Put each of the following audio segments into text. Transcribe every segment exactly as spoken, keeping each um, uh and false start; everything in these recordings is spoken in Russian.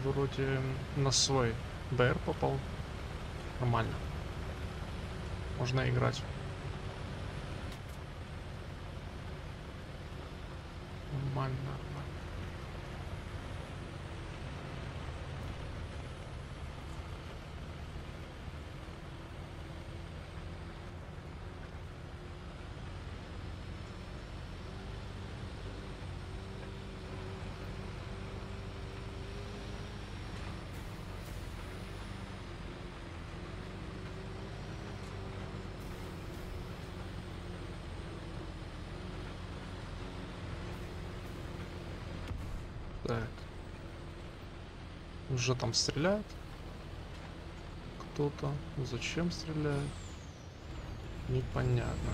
вроде на свой БР попал. Нормально. Можно играть. Нормально, нормально. Так. Уже там стреляют. Кто-то. Зачем стреляет? Непонятно.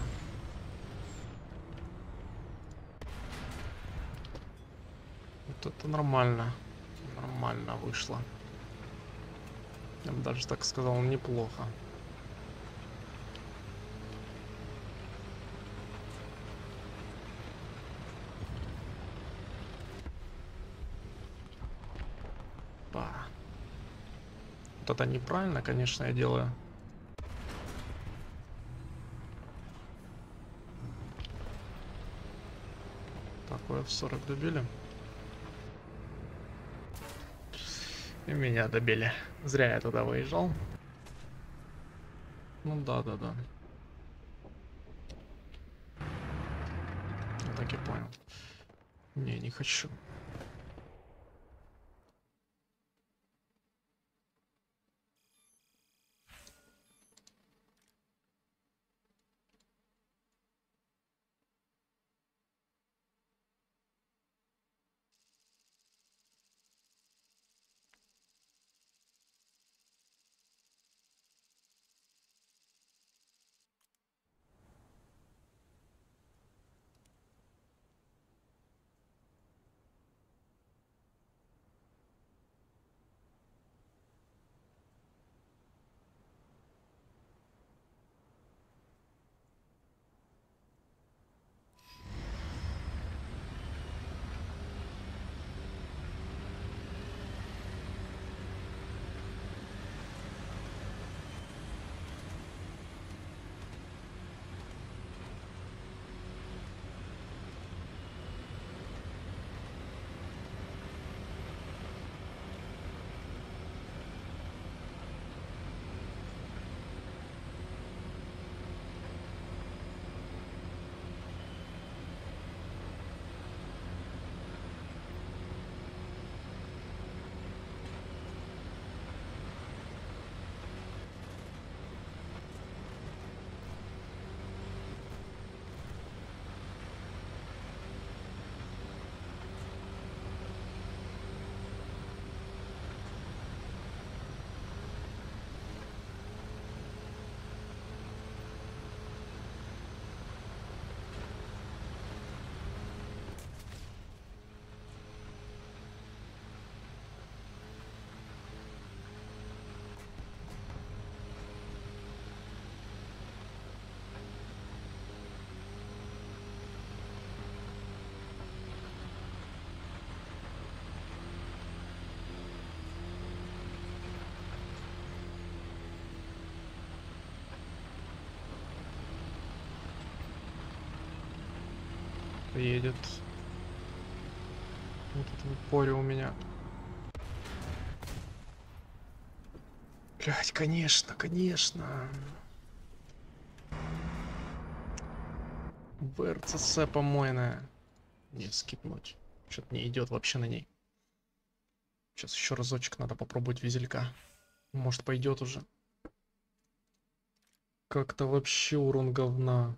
Вот это нормально. Нормально вышло. Я бы даже так сказал, неплохо. Ба. Вот это неправильно, конечно, я делаю. Такое в сорок добили. И меня добили. Зря я туда выезжал. Ну да, да, да. Я так и понял. Не, не хочу. Едет. Вот это в упоре у меня. Блять, конечно, конечно. ВРЦС помойная. Не, скипнуть. Что-то не идет вообще на ней. Сейчас еще разочек надо попробовать визелька. Может пойдет уже. Как-то вообще урон говна.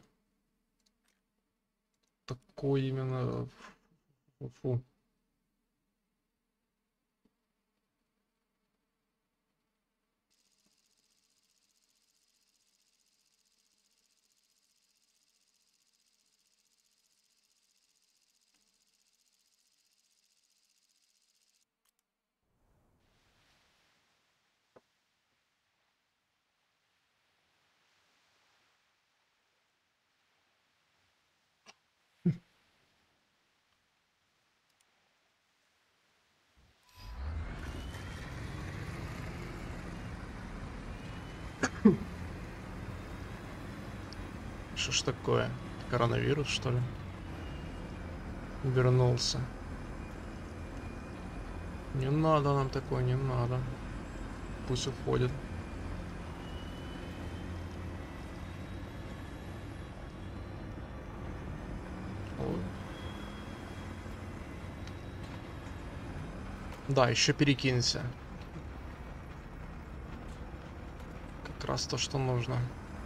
Такой именно. Фу. Что ж такое? Коронавирус, что ли? Вернулся. Не надо нам такое, не надо. Пусть уходит. Ой. Да, еще перекинься. Как раз то, что нужно.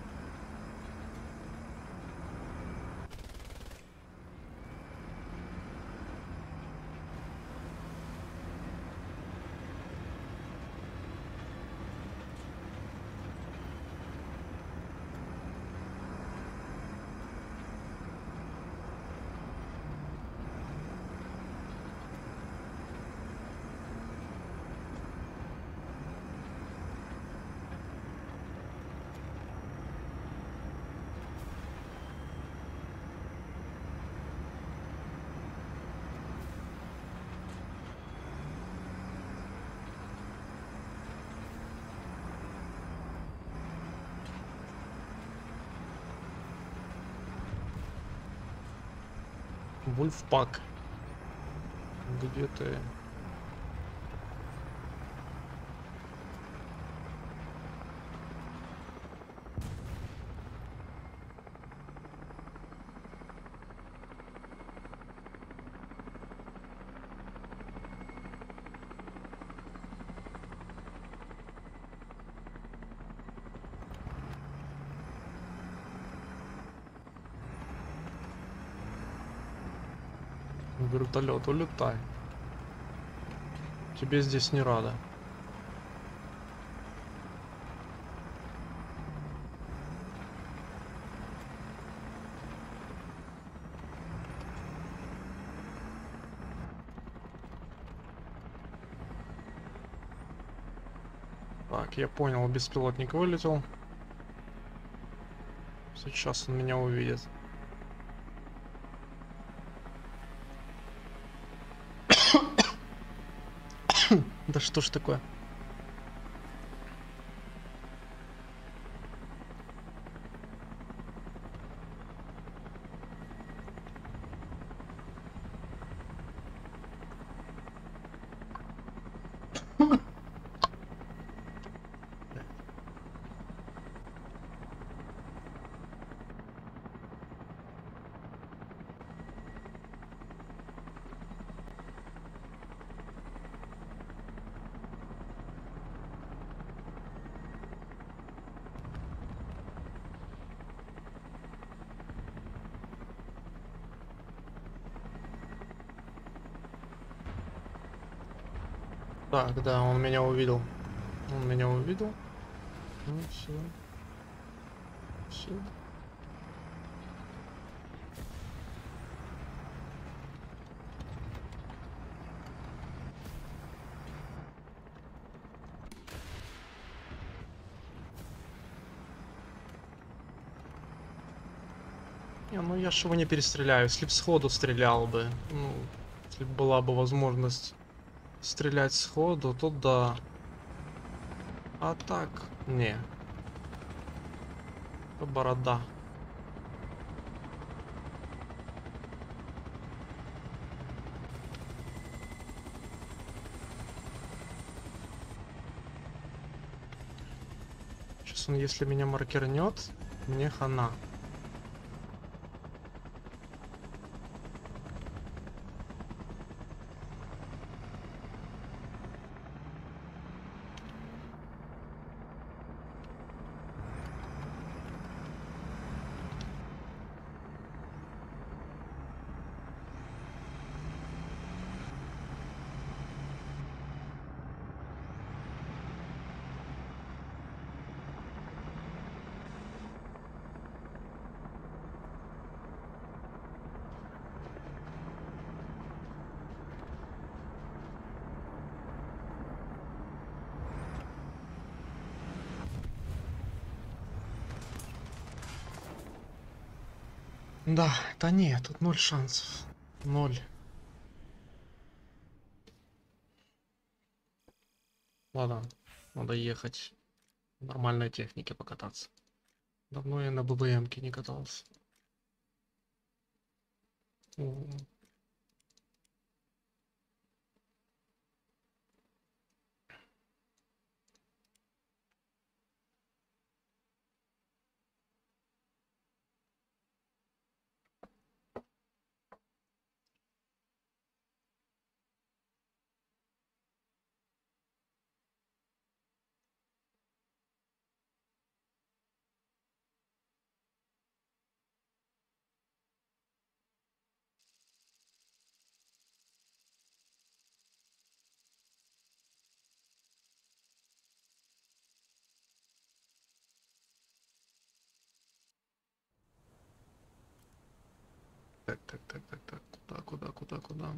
Вульфпак. Где ты? Вертолет, улетай. Тебе здесь не рада. Так, я понял, беспилотник вылетел. Сейчас он меня увидит. Да что ж такое? Так, да, он меня увидел. Он меня увидел. Ну, все. Все. Не, ну я ж его не перестреляю. Если б сходу стрелял бы, ну, если б была бы возможность стрелять сходу, то да. А так, не. Это борода. Сейчас он, если меня маркернет, мне хана. Да, да нет, тут ноль шансов. Ноль. Ладно, надо ехать. В нормальной технике покататься. Давно я на ББМке не катался. М. Так, так, так, так, так. Куда, куда, куда, куда?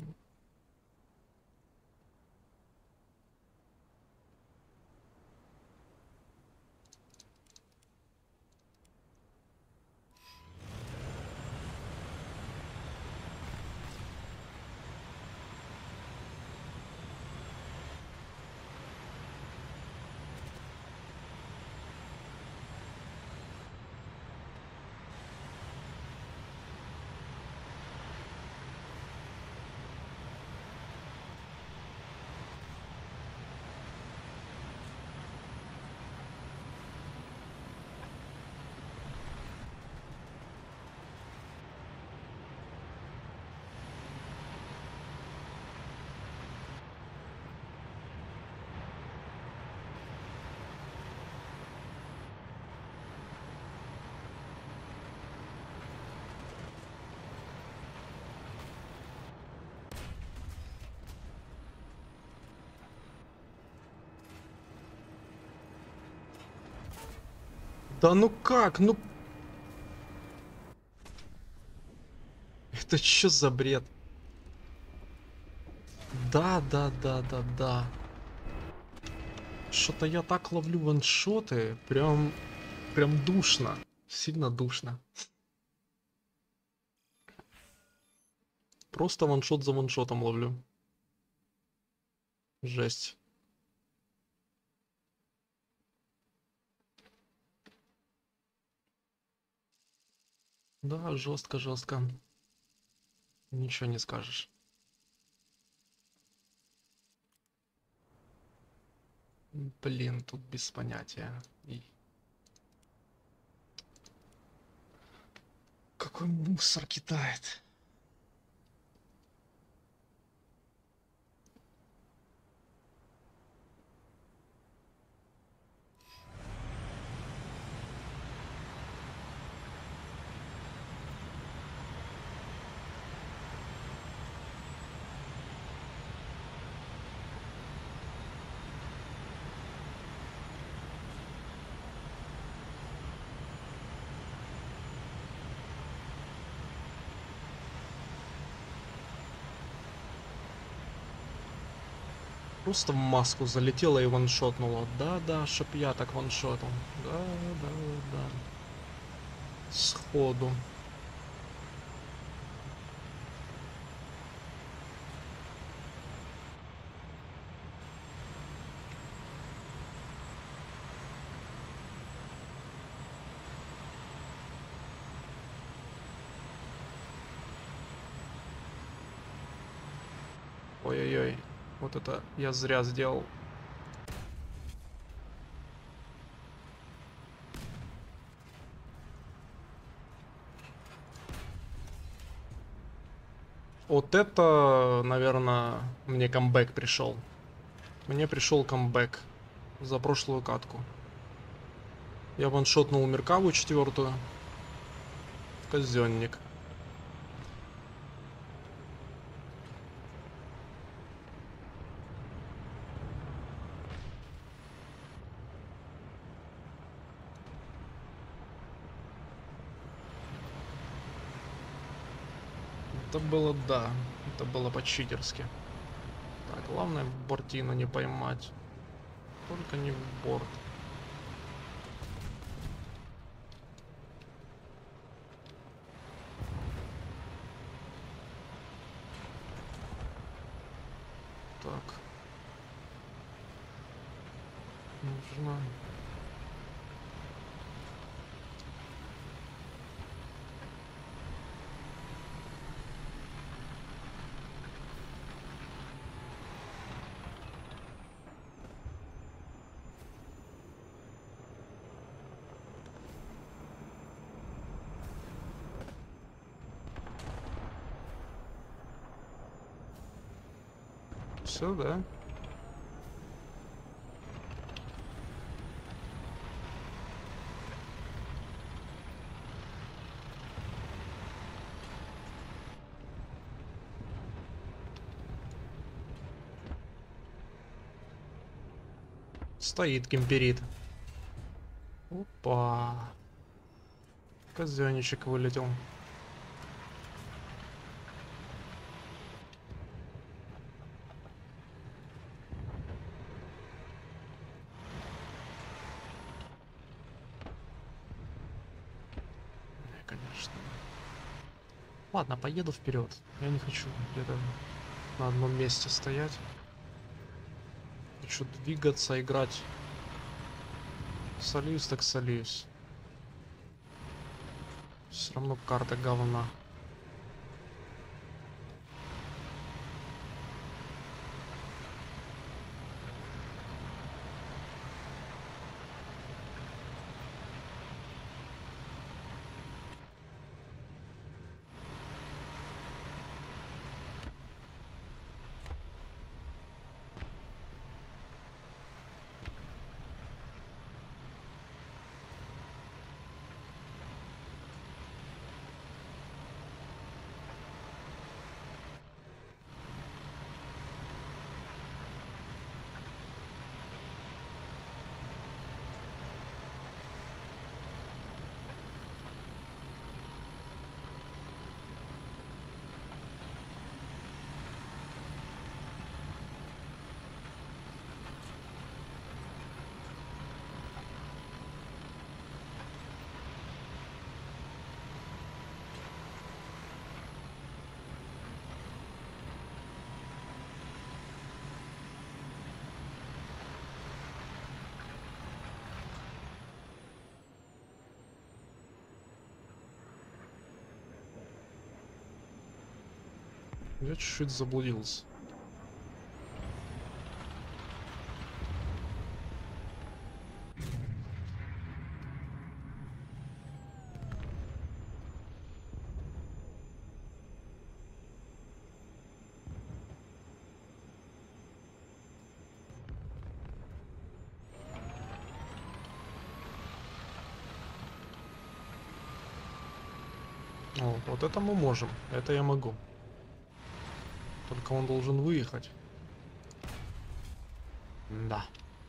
Да ну как? Ну... Это чё за бред? Да, да, да, да, да. Что-то я так ловлю ваншоты. Прям... Прям душно. Сильно душно. Просто ваншот за ваншотом ловлю. Жесть. Да, жестко, жестко. Ничего не скажешь. Блин, тут без понятия. И... Какой мусор кидает. Просто в маску залетела и ваншотнула. Да-да, чтоб я так ваншотал. Да-да-да. Сходу. Ой-ой-ой. Вот это я зря сделал. Вот это, наверное, мне камбэк пришел. Мне пришел камбэк за прошлую катку. Я ваншотнул Меркаву четвертую. Казенник. Это было, да, это было по-читерски. Так, главное бортину не поймать. Только не в борт. Так. Нужно... Все, да? Стоит кемперит. Опа. Козёничек вылетел. Конечно. Ладно, поеду вперед. Я не хочу где-то на одном месте стоять. Хочу двигаться, играть. Солюсь так солюсь. Все равно карта говна. Я чуть-чуть заблудился. О, вот это мы можем. Это я могу. Только он должен выехать. Да.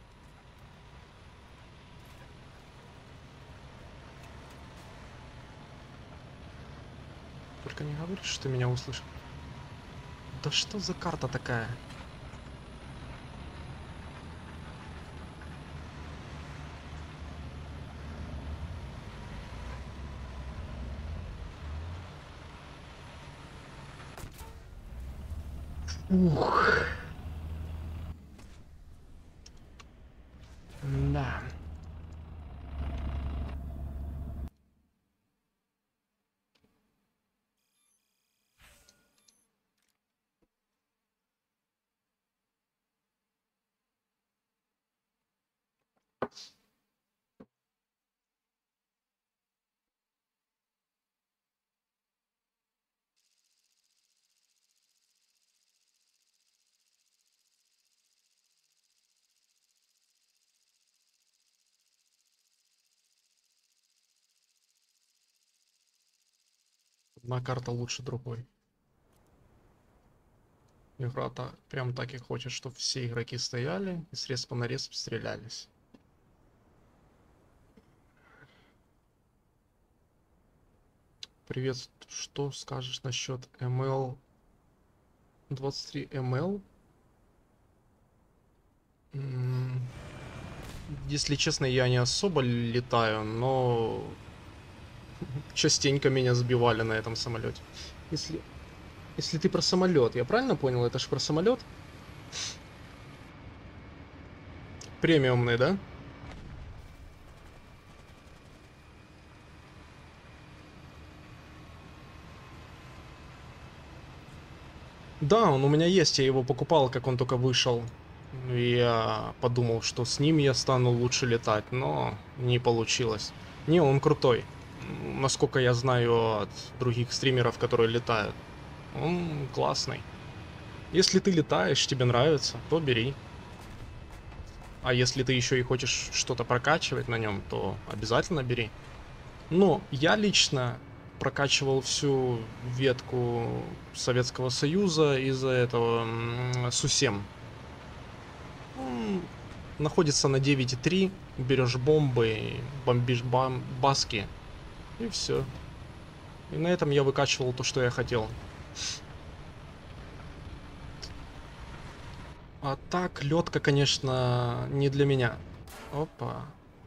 Только не говори, что ты меня услышал. Да что за карта такая? Ух. Да. Одна карта лучше другой. Игра-то прям так и хочет, чтобы все игроки стояли и с респа на респ стрелялись. Привет, что скажешь насчет эм эл двадцать три эм эл? Если честно, я не особо летаю, но частенько меня сбивали на этом самолете. Если, если ты про самолет, я правильно понял? Это ж про самолет? Премиумный, да? Да, он у меня есть, я его покупал, как он только вышел. Я подумал, что с ним я стану лучше летать, но не получилось. Не, он крутой. Насколько я знаю от других стримеров, которые летают. Он классный. Если ты летаешь, тебе нравится, то бери. А если ты еще и хочешь что-то прокачивать на нем, то обязательно бери. Но я лично прокачивал всю ветку Советского Союза из-за этого Сусем. Он находится на девять и три, берешь бомбы, бомбишь бам баски, и все. И на этом я выкачивал то, что я хотел. А так, лёдка, конечно, не для меня. Опа.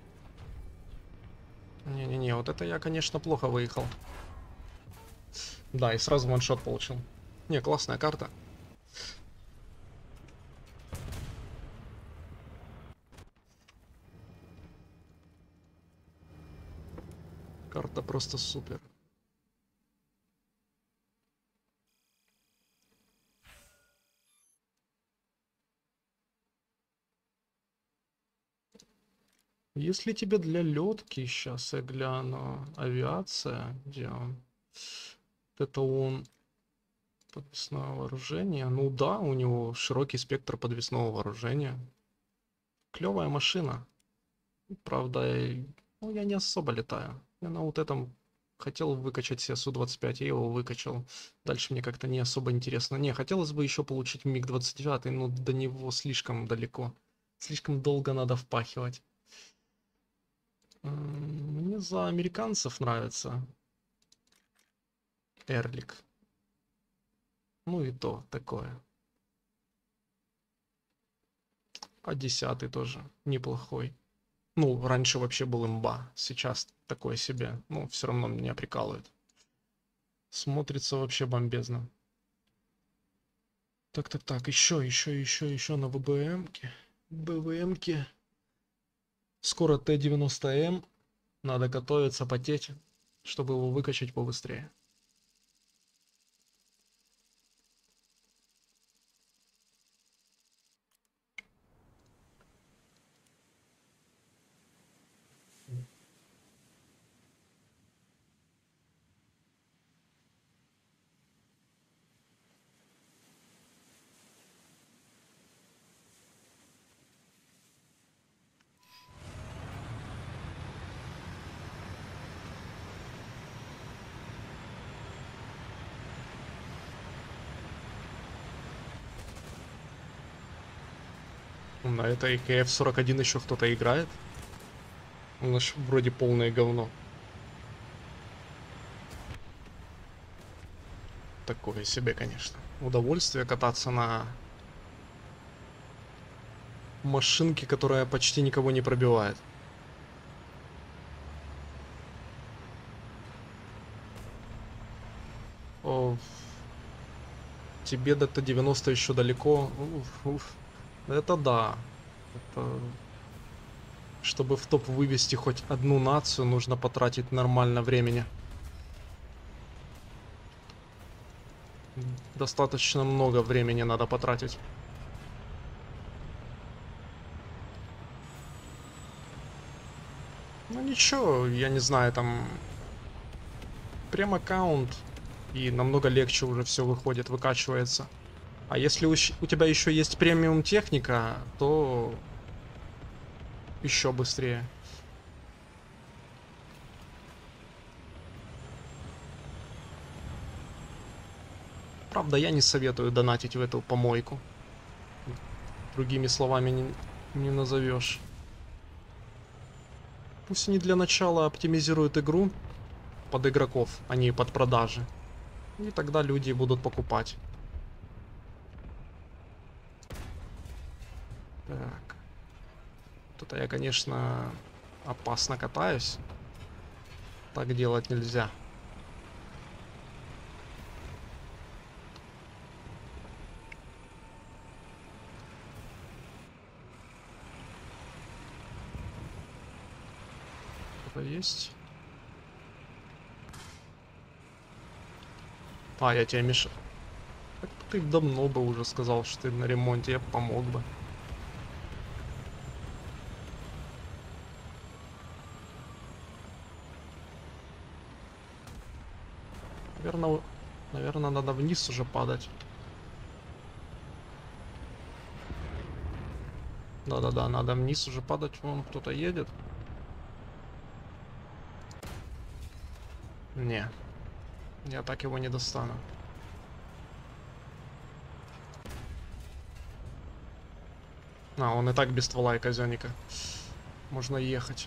Не-не-не, вот это я, конечно, плохо выехал. Да, и сразу ваншот получил. Не, классная карта. Карта просто супер. Если тебе для лётки, сейчас я гляну, авиация, где он? Это он подвесное вооружение. Ну да, у него широкий спектр подвесного вооружения. Клевая машина. Правда, ну, я не особо летаю. Я на вот этом хотел выкачать себе Су двадцать пять, я его выкачал. Дальше мне как-то не особо интересно. Не, хотелось бы еще получить Миг двадцать девять, но до него слишком далеко. Слишком долго надо впахивать. Мне за американцев нравится Эрлик. Ну и то такое. А десятый тоже неплохой. Ну, раньше вообще был имба, сейчас такое себе. Ну, все равно меня прикалывает. Смотрится вообще бомбезно. Так, так, так, еще, еще, еще, еще на ВБМке. БВМке. Скоро Т девяносто М. Надо готовиться, потеть, чтобы его выкачать побыстрее. На этой К Ф сорок один еще кто-то играет. У нас вроде полное говно. Такое себе, конечно. Удовольствие кататься на машинке, которая почти никого не пробивает. О, тебе до Т девяносто еще далеко. Уф, уф. Это да. Это... Чтобы в топ вывести хоть одну нацию, нужно потратить нормально времени. Достаточно много времени надо потратить. Ну ничего, я не знаю, там... Прем аккаунт, и намного легче уже все выходит, выкачивается. А если у, у тебя еще есть премиум техника, то еще быстрее. Правда, я не советую донатить в эту помойку. Другими словами не, не назовешь. Пусть они для начала оптимизируют игру под игроков, а не под продажи. И тогда люди будут покупать. Так. Тут я, конечно, опасно катаюсь. Так делать нельзя. Что-то есть? А, я тебе мешал. Так ты давно бы уже сказал, что ты на ремонте, я помог бы. Наверное, наверное, надо вниз уже падать. Да-да-да, надо вниз уже падать. Вон кто-то едет. Не, я так его не достану. А, он и так без ствола и казённика. Можно ехать.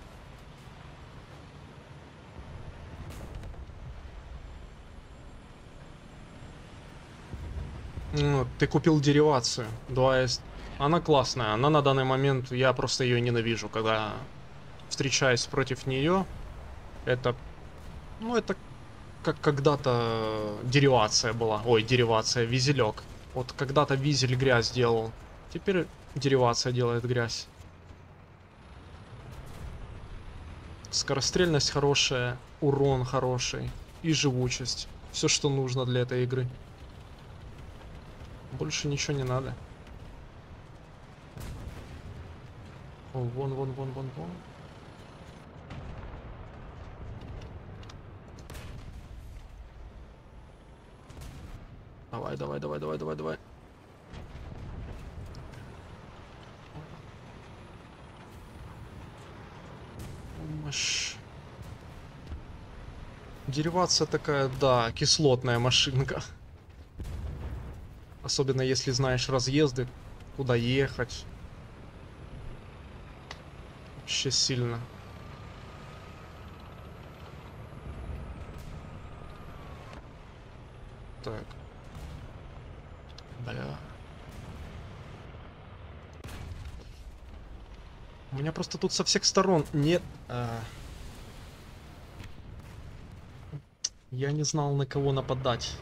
Ну, ты купил деривацию. два эс. Она классная. Она на данный момент, я просто ее ненавижу, когда встречаюсь против нее. Это, ну, это как когда-то деривация была. Ой, деривация, визелек. Вот когда-то визель грязь делал. Теперь деривация делает грязь. Скорострельность хорошая, урон хороший и живучесть. Все, что нужно для этой игры. Больше ничего не надо. О, вон, вон, вон, вон, вон. Давай, давай, давай, давай, давай, давай. Маш... Деривация такая, да, кислотная машинка. Особенно если знаешь разъезды, куда ехать. Вообще сильно. Так. Бля. У меня просто тут со всех сторон нет... А... Я не знал, на кого нападать.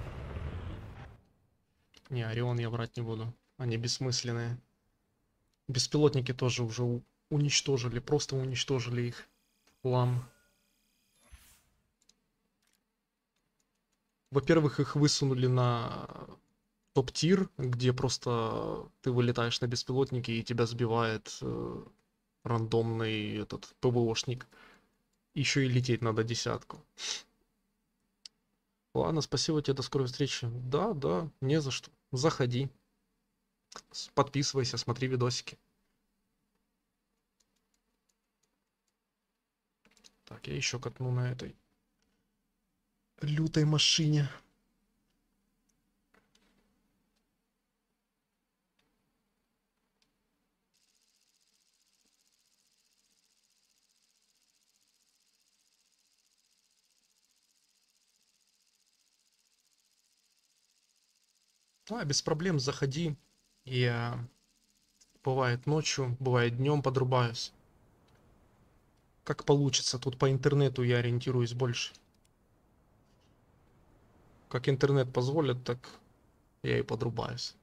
Не, Орион я брать не буду. Они бессмысленные. Беспилотники тоже уже у... уничтожили. Просто уничтожили их. Лам. Во-первых, их высунули на топ-тир, где просто ты вылетаешь на беспилотнике и тебя сбивает э, рандомный этот ПВОшник. Еще и лететь надо десятку. Ладно, спасибо тебе, до скорой встречи. Да, да, не за что. Заходи. Подписывайся, смотри видосики. Так, я еще катну на этой лютой машине. А, без проблем, заходи. Я бывает ночью, бывает днем подрубаюсь. Как получится, тут по интернету я ориентируюсь больше. Как интернет позволит, так я и подрубаюсь.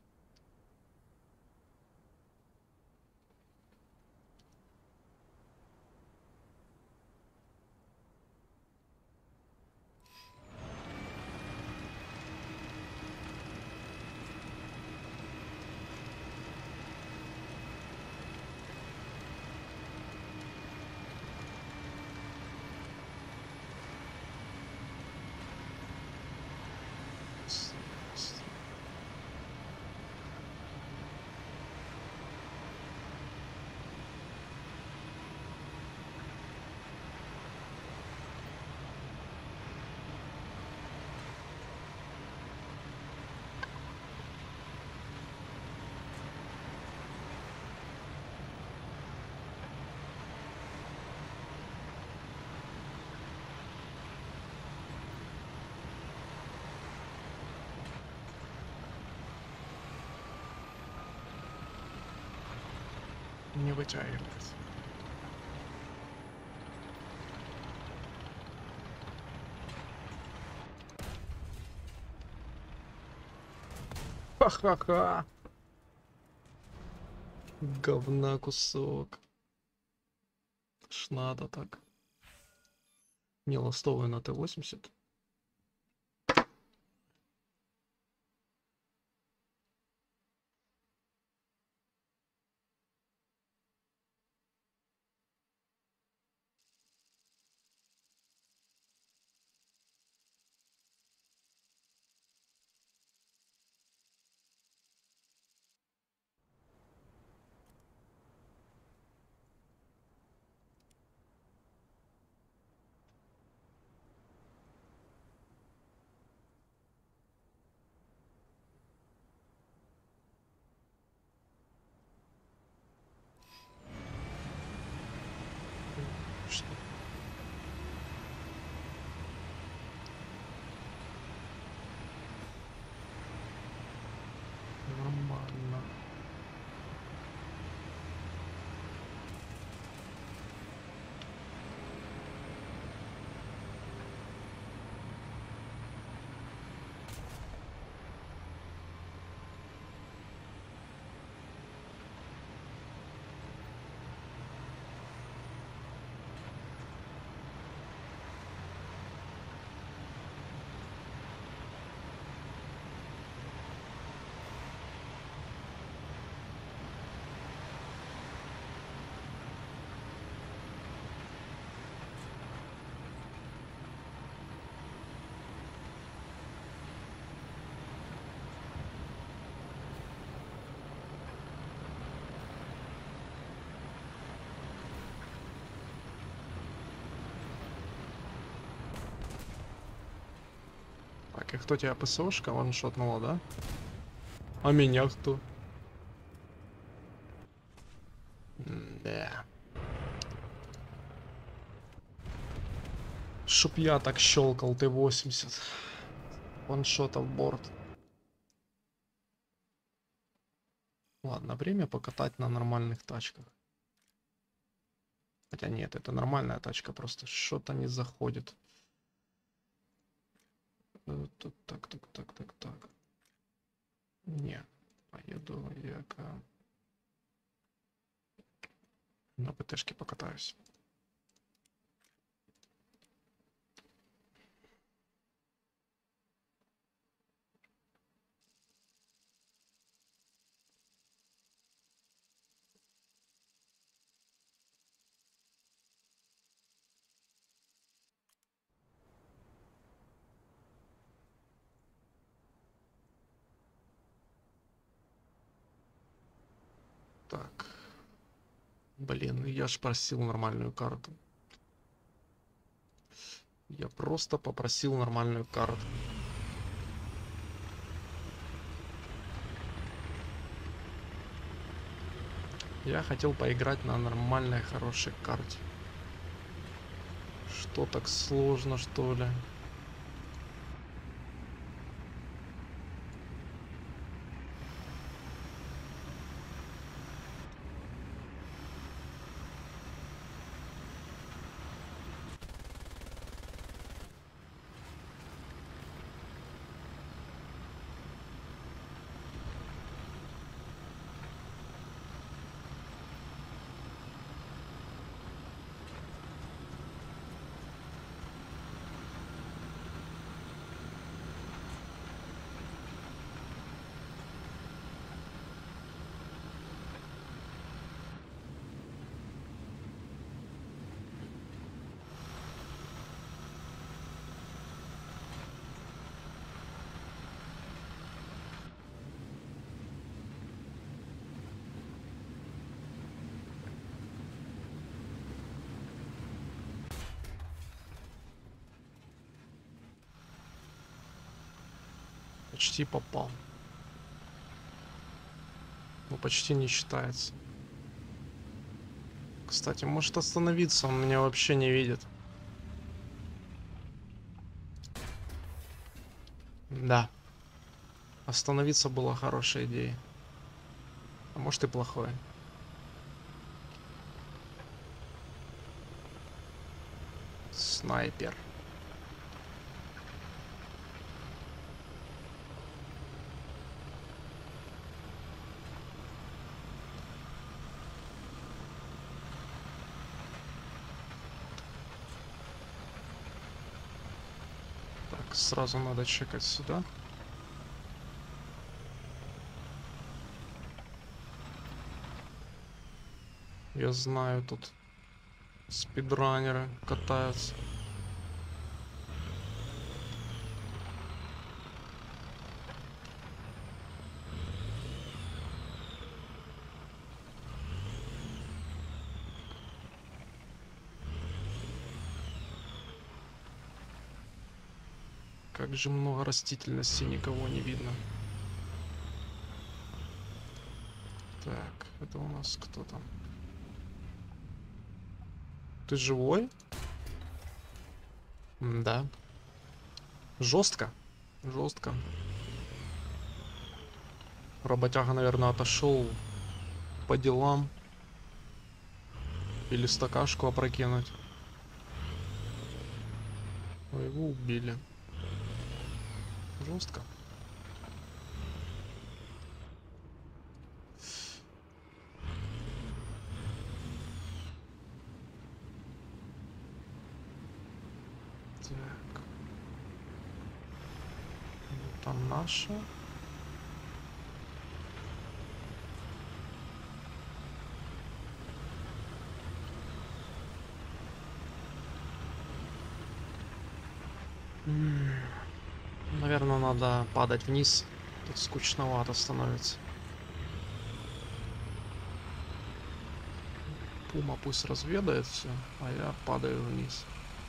Не вытягивает. Ха-ха-ха. Говна кусок. Ж надо так. Не ластовый на Т восемьдесят. Нормально. Так, и кто тебя ПСОшка ваншотнула, да? А меня кто? Да. Чтоб я так щелкал Т восемьдесят. Ваншота в борт. Ладно, время покатать на нормальных тачках. Хотя нет, это нормальная тачка, просто что-то не заходит. Так, так, так, так, так, так. Не, поеду я-ка на ПТшке покатаюсь. Так. Блин, я ж просил нормальную карту. Я просто попросил нормальную карту. Я хотел поиграть на нормальной, хорошей карте. Что так сложно, что ли? Почти попал. Ну, почти не считается. Кстати, может остановиться, он меня вообще не видит. Да. Остановиться была хорошая идея. А может и плохой. Снайпер. Так, сразу надо чекать сюда. Я знаю, тут спидранеры катаются. Как же много растительности, никого не видно. Так, это у нас кто там? Ты живой? Да. Жестко. Жестко. Работяга, наверное, отошел по делам. Или стакашку опрокинуть. Но его убили. Жестко. Так. Там наша. Наверное, надо падать вниз. Тут скучновато становится. Пума пусть разведает все, а я падаю вниз.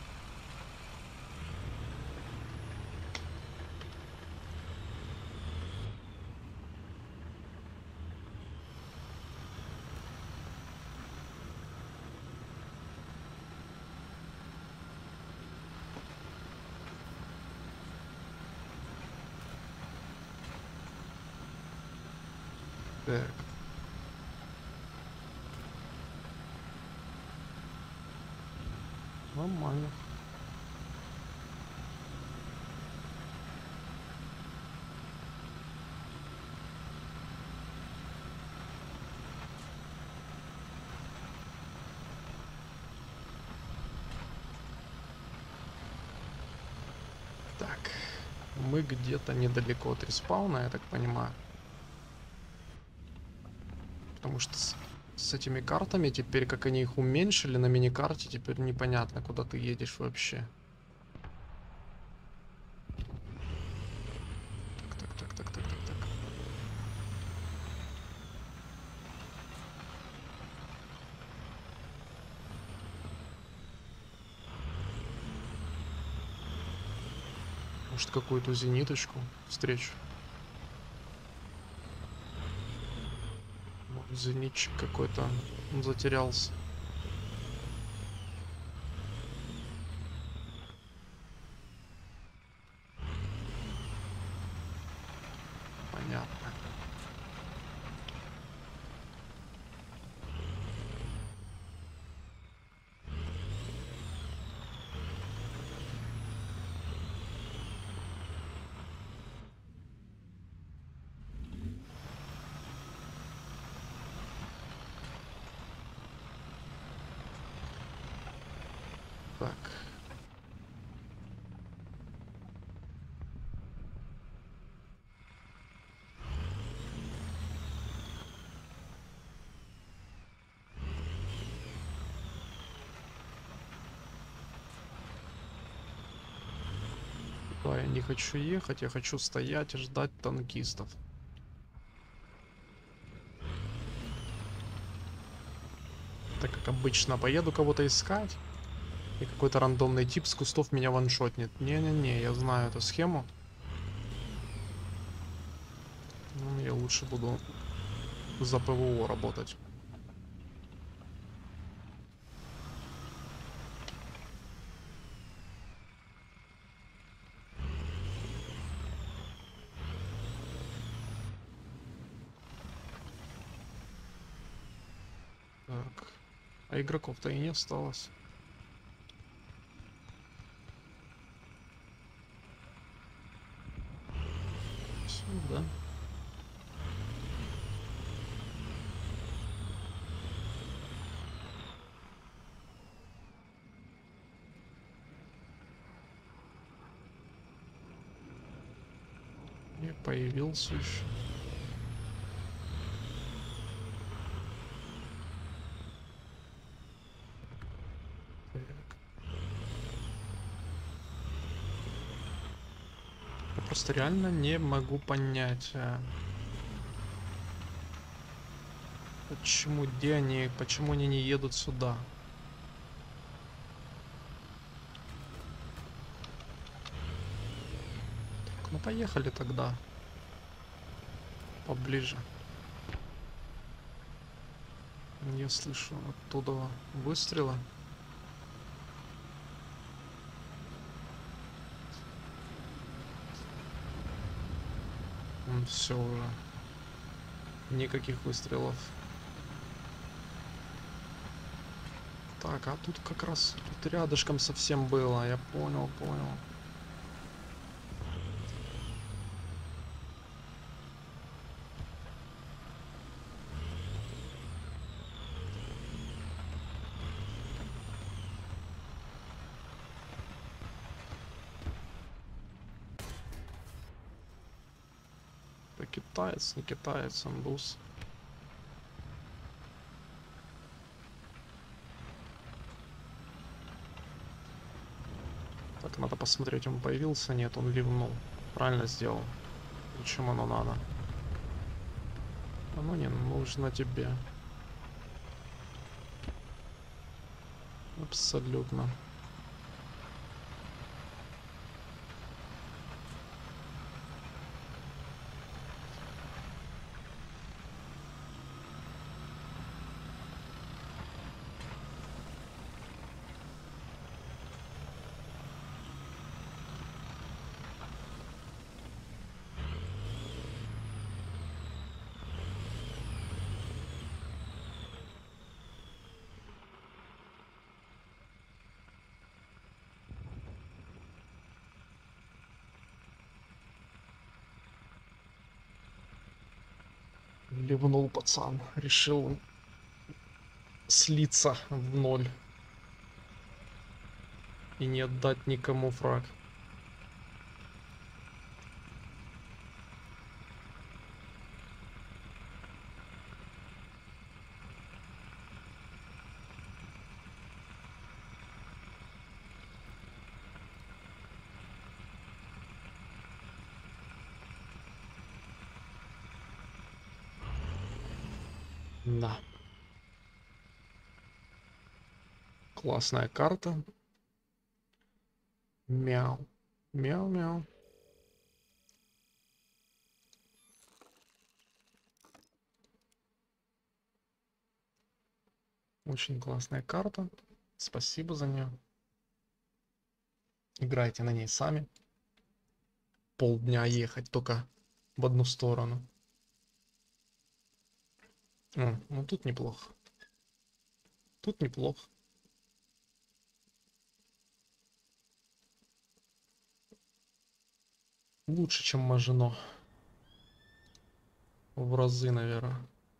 Так. Нормально. Так. Мы где-то недалеко от респауна, я так понимаю. Потому что с, с этими картами теперь, как они их уменьшили на миникарте, теперь непонятно, куда ты едешь вообще. Так, так, так, так, так, так, так. Может, какую-то зениточку встречу. Вот зенитчик какой-то затерялся. Понятно. Так. Да, я не хочу ехать, я хочу стоять и ждать танкистов. Так как обычно поеду кого-то искать, и какой-то рандомный тип с кустов меня ваншотнет. Не-не-не, я знаю эту схему. Ну, я лучше буду за ПВО работать. Так. А игроков-то и не осталось. Сюда. И появился еще. Так. Я просто реально не могу понять, а почему, где они, почему они не едут сюда. Так, ну поехали тогда. Поближе. Я слышу оттуда выстрелы. Все уже. Никаких выстрелов. Так, а тут как раз тут рядышком совсем было. Я понял, понял. Это китаец, не китаец, андус. Так, надо посмотреть, он появился, нет, он ливнул. Правильно сделал. Зачем оно надо? Оно не нужно тебе. Абсолютно. Ливнул пацан. Решил слиться в ноль. И не отдать никому фраг. Да. Классная карта. Мяу. Мяу-мяу. Очень классная карта. Спасибо за нее. Играйте на ней сами. Полдня ехать только в одну сторону. О, ну тут неплохо. Тут неплохо. Лучше, чем Мажино. В разы, наверное.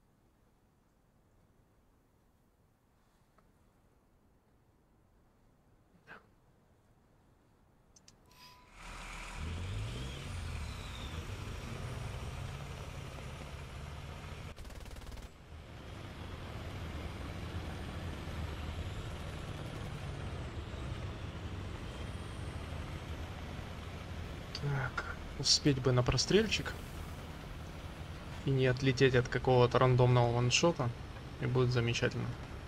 Так, успеть бы на прострельчик. И не отлететь от какого-то рандомного ваншота. И будет замечательно.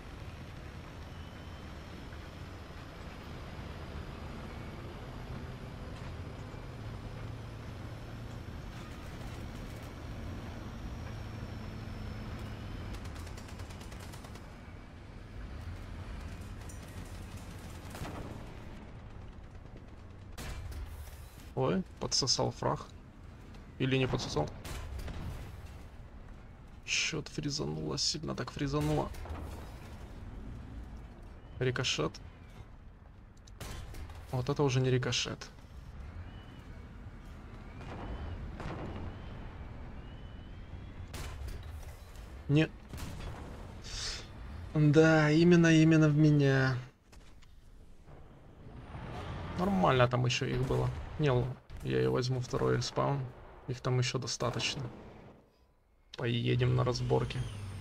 Ой, подсосал фраг. Или не подсосал? Счет фризануло, сильно так фризануло. Рикошет. Вот это уже не рикошет. Не. Да, именно, именно в меня. Нормально там еще их было. Не, я и возьму второй спаун. Их там еще достаточно. Поедем на разборки.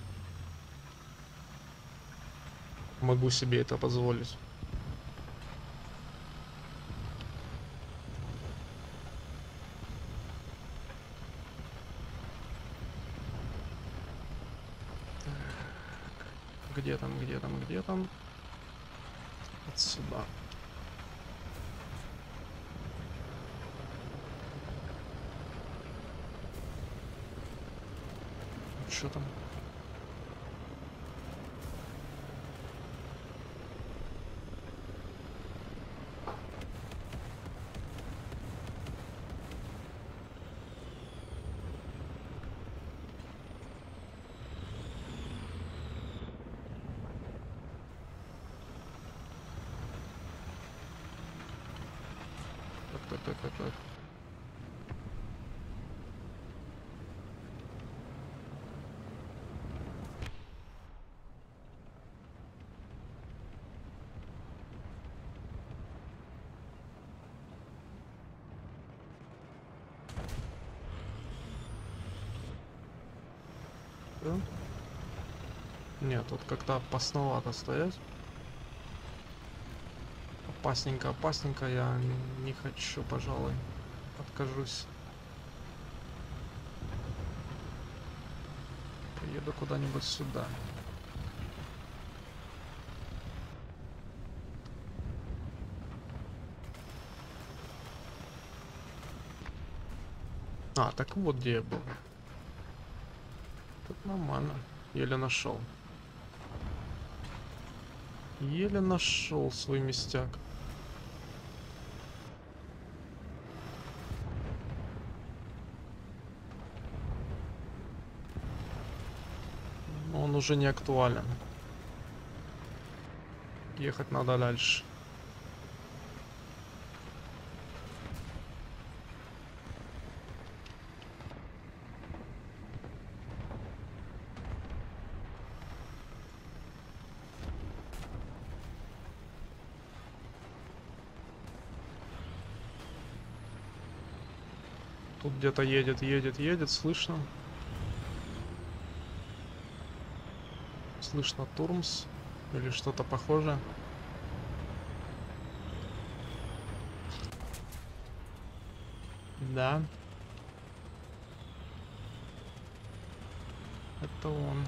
Могу себе это позволить. Так. Где там, где там, где там? Вот сюда. Что там? так, так. Да? Нет, тут как-то опасновато стоять. Опасненько, опасненько, я не хочу, пожалуй. Откажусь. Поеду куда-нибудь сюда. А, так вот где я был. Тут нормально. Еле нашел. Еле нашел свой местяк. Но он уже не актуален. Ехать надо дальше. Тут где-то едет, едет, едет, слышно. Слышно Турмс или что-то похожее. Да. Это он.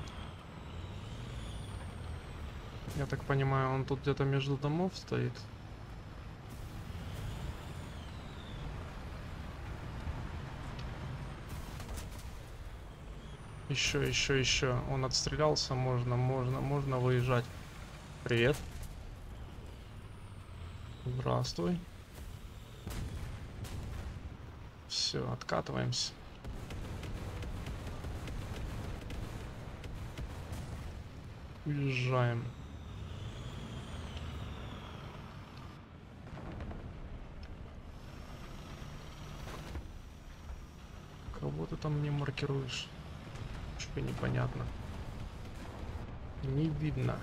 Я так понимаю, он тут где-то между домов стоит. Еще, еще, еще. Он отстрелялся. Можно, можно, можно выезжать. Привет. Здравствуй. Все, откатываемся. Уезжаем. Кого ты там мне маркируешь? Что непонятно. Не видно.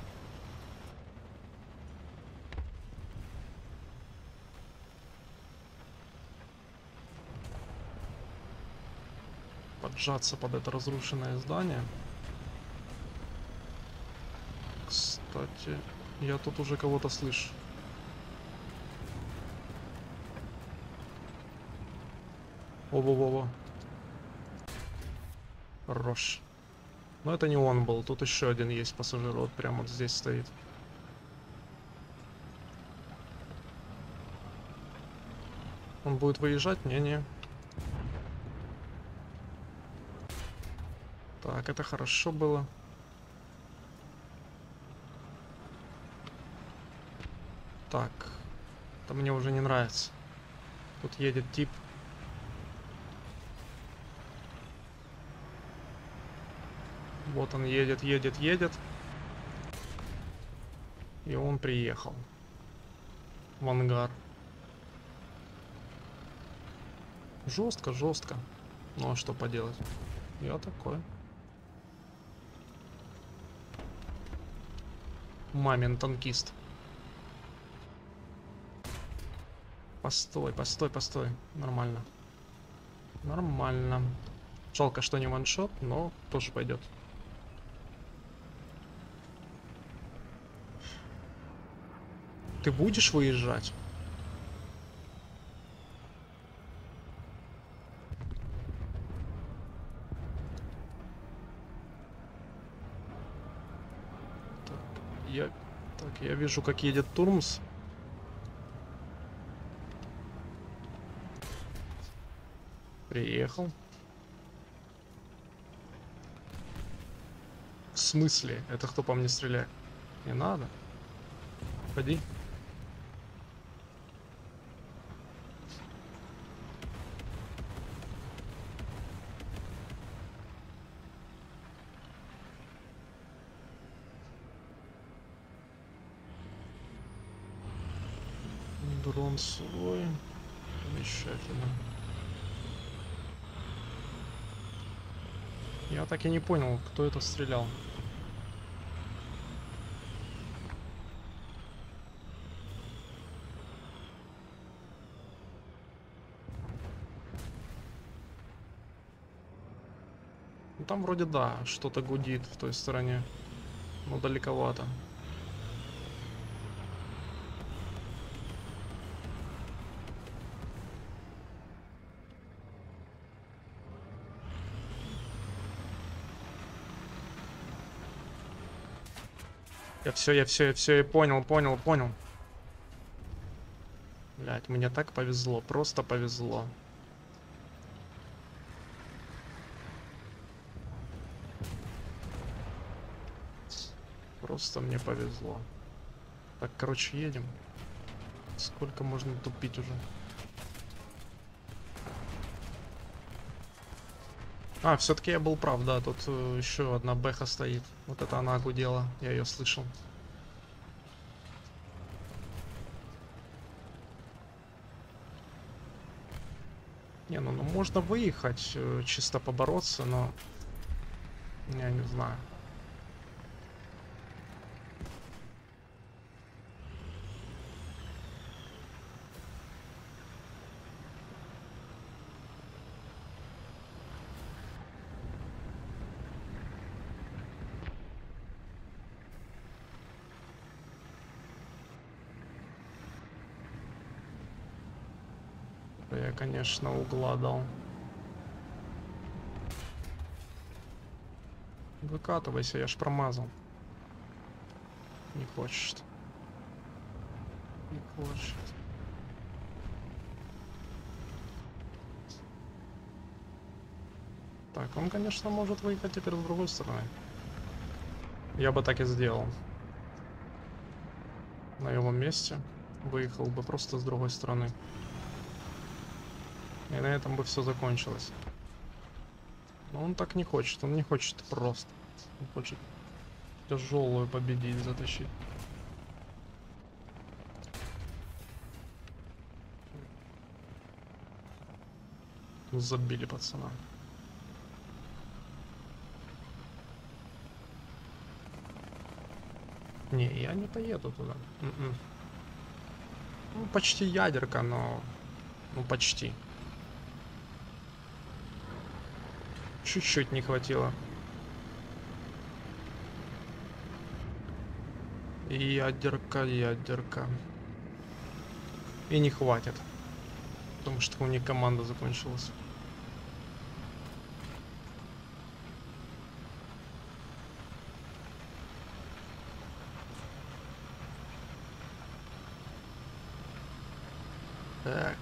Поджаться под это разрушенное здание. Кстати, я тут уже кого-то слышу. Во-во-во-во. Хорош. Но это не он был. Тут еще один есть пассажир. Вот прямо вот здесь стоит. Он будет выезжать? Не-не. Так, это хорошо было. Так. Это мне уже не нравится. Тут едет тип. Вот он едет, едет, едет. И он приехал. В ангар. Жестко, жестко. Ну а что поделать? Я такой. Мамин танкист. Постой, постой, постой. Нормально. Нормально. Жалко, что не ваншот, но тоже пойдет. Ты будешь выезжать? Так, я... Так, я вижу, как едет Турмс. Приехал. В смысле? Это кто по мне стреляет? Не надо. Ходи. Дрон свой. Замечательно. Я так и не понял, кто это стрелял. Ну, там вроде да, что-то гудит в той стороне. Но далековато. Я все, я все, я все, я понял, понял, понял. Блять, мне так повезло, просто повезло. Просто мне повезло. Так, короче, едем. Сколько можно тупить уже? А, все-таки я был прав, да, тут э, еще одна бэха стоит. Вот это она гудела, я ее слышал. Не, ну, ну можно выехать, э, чисто побороться, но... Я не знаю. Я, конечно, угла дал. Выкатывайся, я ж промазал. Не хочет. Не хочет. Так, он, конечно, может выехать теперь с другой стороны. Я бы так и сделал. На его месте выехал бы просто с другой стороны. И на этом бы все закончилось. Но он так не хочет. Он не хочет просто. Он хочет тяжелую победить, затащить. Забили пацана. Не, я не поеду туда. М-м. Ну, почти ядерка, но... Ну, почти. Чуть-чуть не хватило. Ядерка, ядерка. И не хватит. Потому что у них команда закончилась. Так.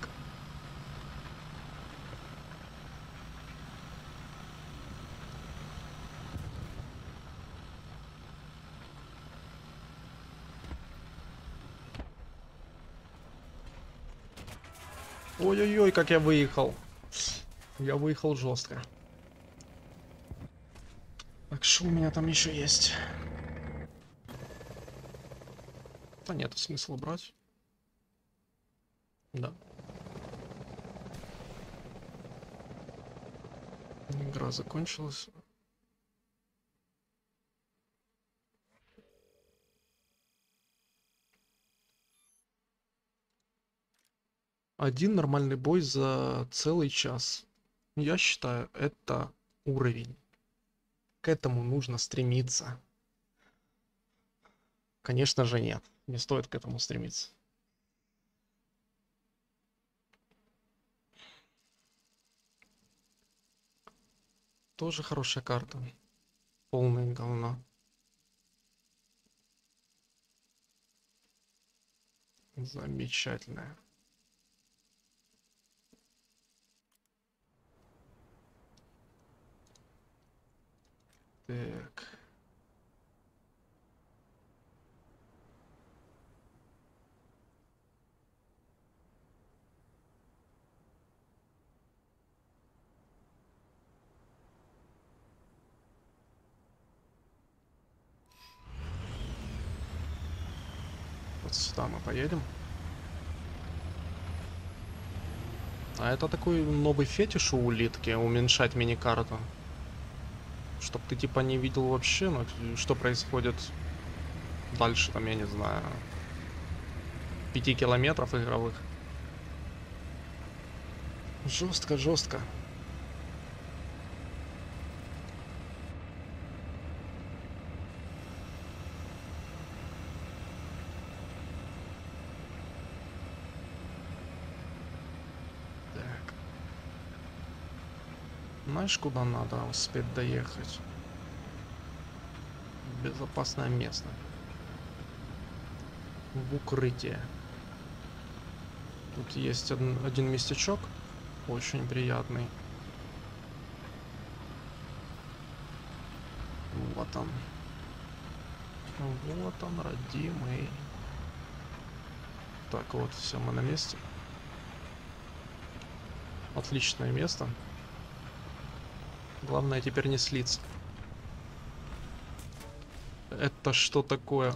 Ой-ой-ой, как я выехал. Я выехал жестко. Так, что у меня там еще есть? Да нет смысла брать. Да. Игра закончилась. Один нормальный бой за целый час. Я считаю, это уровень. К этому нужно стремиться. Конечно же нет. Не стоит к этому стремиться. Тоже хорошая карта. Полная говна. Замечательная. Так. Вот сюда мы поедем. А это такой новый фетиш у улитки, уменьшать мини-карту. Чтоб ты типа не видел вообще, ну, что происходит дальше, там, я не знаю, пяти километров игровых. Жестко, жестко. Так. Знаешь, куда надо успеть доехать? Безопасное место. В укрытие. Тут есть один, один местечок, очень приятный. Вот он. Вот он, родимый. Так, вот, все, мы на месте. Отличное место. Главное теперь не слиться. Это что такое?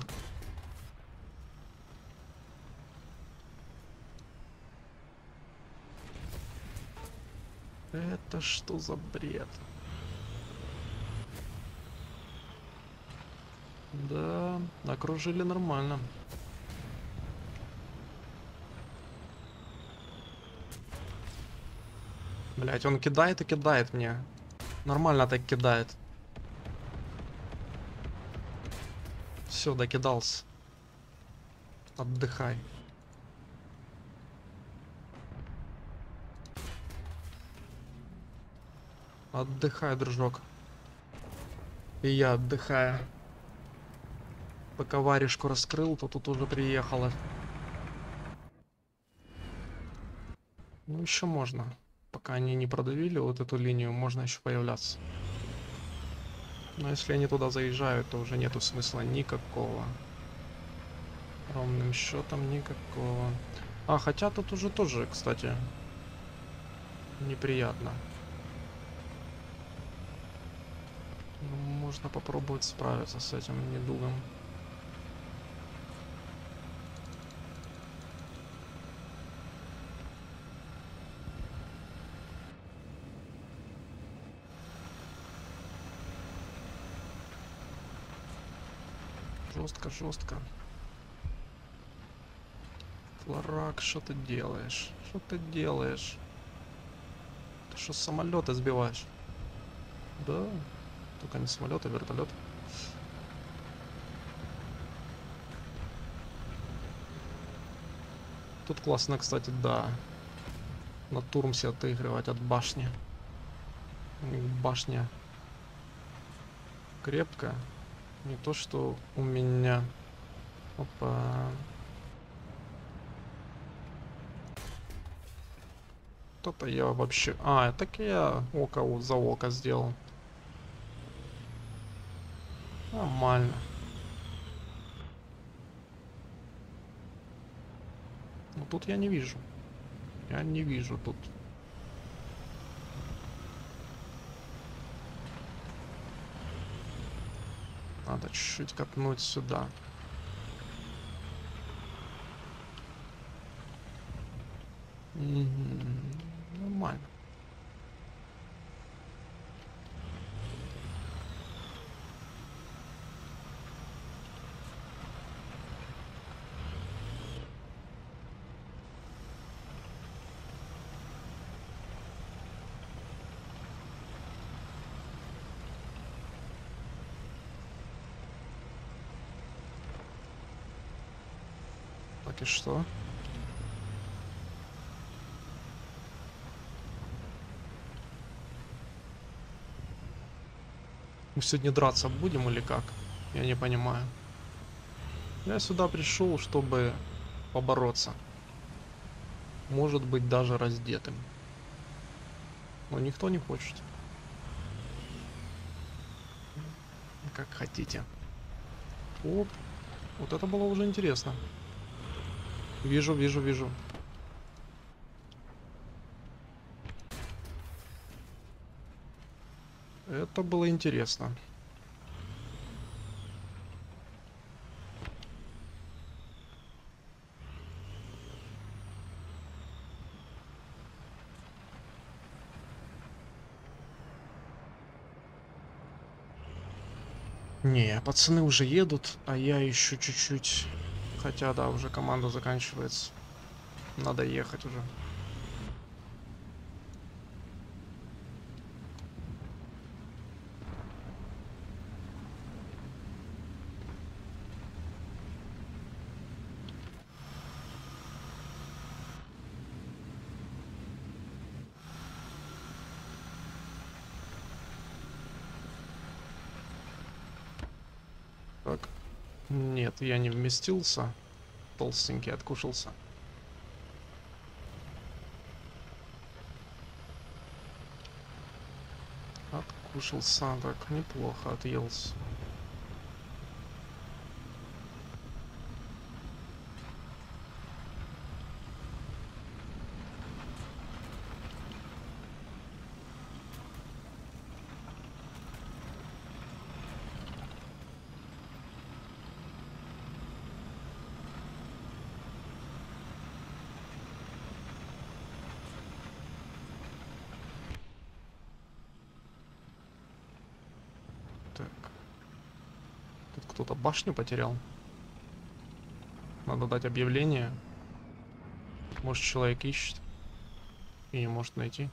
Это что за бред? Да, окружили нормально. Блять, он кидает и кидает мне. Нормально так кидает. Все, докидался. Отдыхай. Отдыхай, дружок. И я отдыхаю. Пока варежку раскрыл, то тут уже приехало. Ну, еще можно. Пока они не продавили вот эту линию, можно еще появляться. Но если они туда заезжают, то уже нету смысла никакого. Ровным счетом никакого. А, хотя тут уже тоже, кстати, неприятно. Ну, можно попробовать справиться с этим недугом. Жестко, жестко. Флорак, что ты делаешь? Что ты делаешь? Ты что, самолеты сбиваешь? Да. Только не самолет, а вертолет. Тут классно, кстати, да. На Турмсе отыгрывать от башни. Башня крепкая. Не то, что у меня. Опа. Кто-то я вообще... А, так я око за око сделал. Нормально. Но тут я не вижу. Я не вижу тут. Надо чуть-чуть копнуть сюда. М-м-м, нормально. Так и что? Мы сегодня драться будем или как? Я не понимаю. Я сюда пришел, чтобы побороться. Может быть, даже раздетым. Но никто не хочет. Как хотите. Оп. Вот это было уже интересно. Вижу, вижу, вижу. Это было интересно. Не, пацаны уже едут, а я еще чуть-чуть. Хотя, да, уже команда заканчивается. Надо ехать уже. Так. Нет, я не вместился. Толстенький откушался. Откушался, так неплохо отъелся. Так. Тут кто-то башню потерял. Надо дать объявление. Может, человек ищет и не может найти.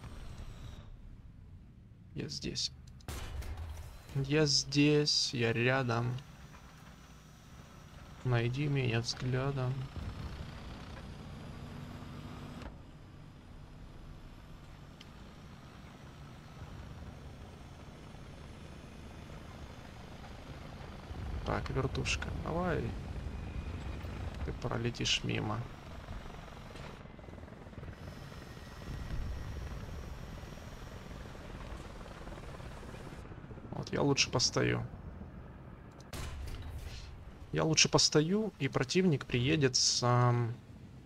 Я здесь. Я здесь, я рядом. Найди меня взглядом. Так, вертушка, давай. Ты пролетишь мимо. Вот, я лучше постою. Я лучше постою, и противник приедет сам.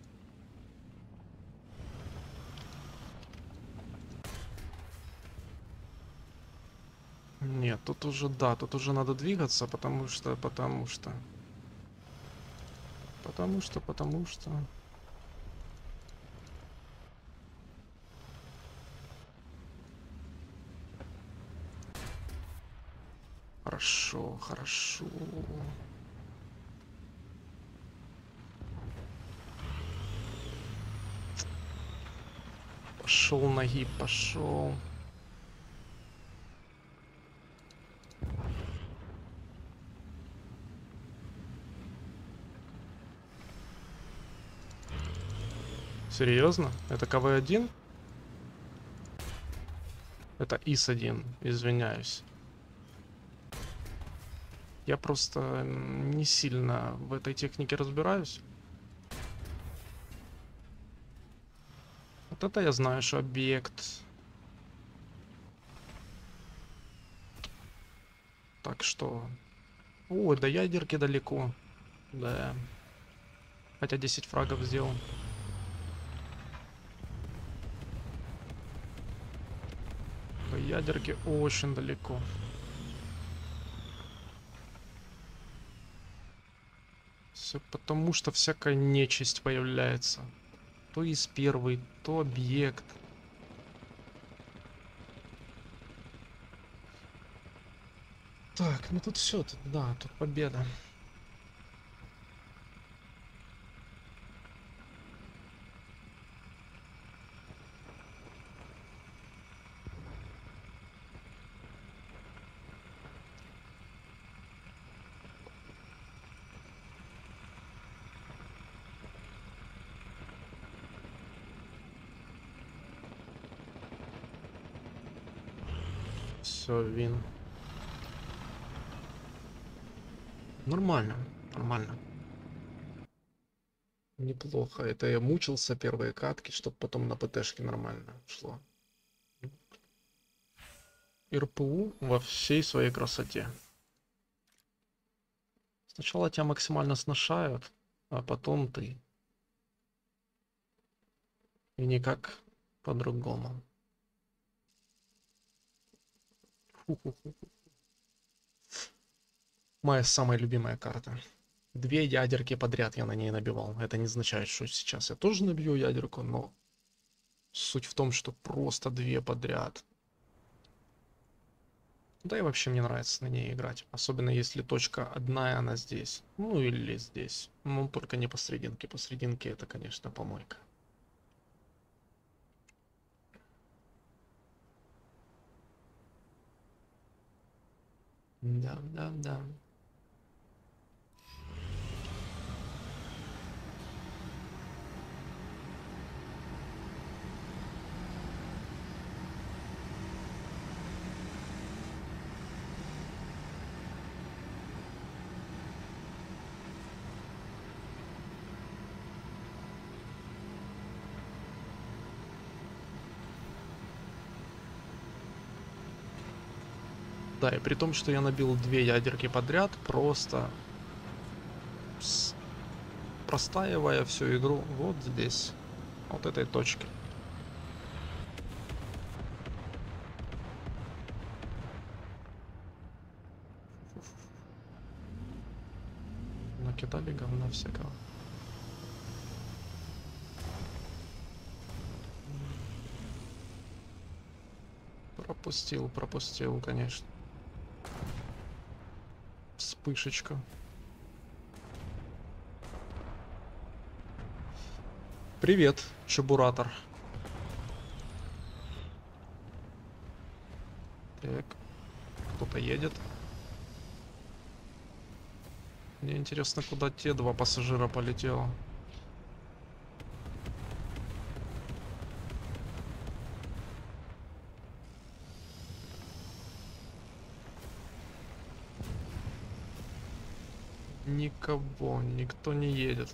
Нет, тут уже, да, тут уже надо двигаться, потому что, потому что... Потому что, потому что... Хорошо, хорошо. Пошел нагиб, пошел. Серьезно? Это ка вэ один? Это ИС один, извиняюсь. Я просто не сильно в этой технике разбираюсь. Вот это я знаю, что объект. Так что... Ой, до ядерки далеко. Да. Хотя десять фрагов сделал. До ядерки очень далеко. Все потому, что всякая нечисть появляется. То из первый, то объект. Так, ну тут все, тут, да, тут победа. Все, вин. Нормально, нормально. Неплохо. Это я мучился первые катки, чтобы потом на ПТшке нормально шло. РПУ во всей своей красоте. Сначала тебя максимально сношают, а потом ты. И никак по-другому. Моя самая любимая карта. Две ядерки подряд я на ней набивал. Это не означает, что сейчас я тоже набью ядерку, но суть в том, что просто две подряд. Да и вообще мне нравится на ней играть. Особенно если точка одна, и она здесь. Ну или здесь. Ну только не посерединке. Посерединке это, конечно, помойка. Да, да, да. Да, и при том, что я набил две ядерки подряд, просто с... простаивая всю игру вот здесь, вот этой точке. Накидали говна всякого. Пропустил, пропустил, конечно. Вспышечка. Привет, чебуратор. Так, кто-то едет. Мне интересно, куда те два пассажира полетело. Никого, никто не едет.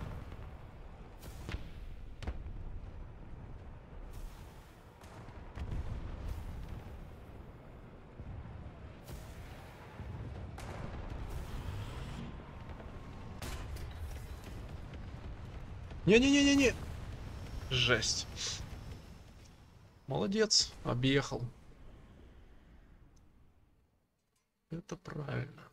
Не-не-не-не-не! Жесть. Молодец, объехал. Это правильно.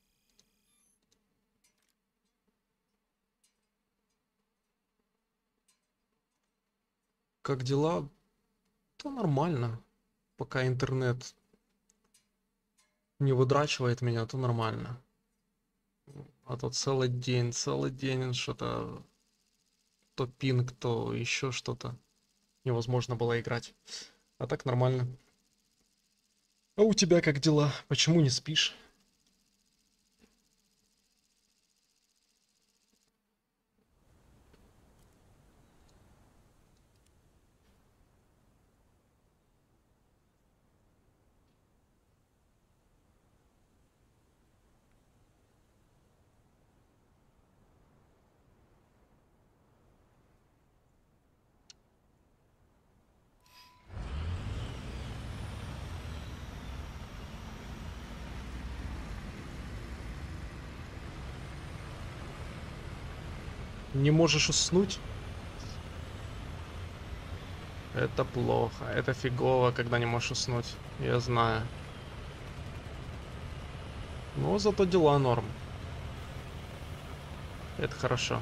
Как дела? Да нормально. Пока интернет не выдрачивает меня, то нормально. А то целый день, целый день что-то... То пинг, то еще что-то. Невозможно было играть. А так нормально. А у тебя как дела? Почему не спишь? Не можешь уснуть? Это плохо, это фигово, когда не можешь уснуть. Я знаю. Но зато дела норм. Это хорошо.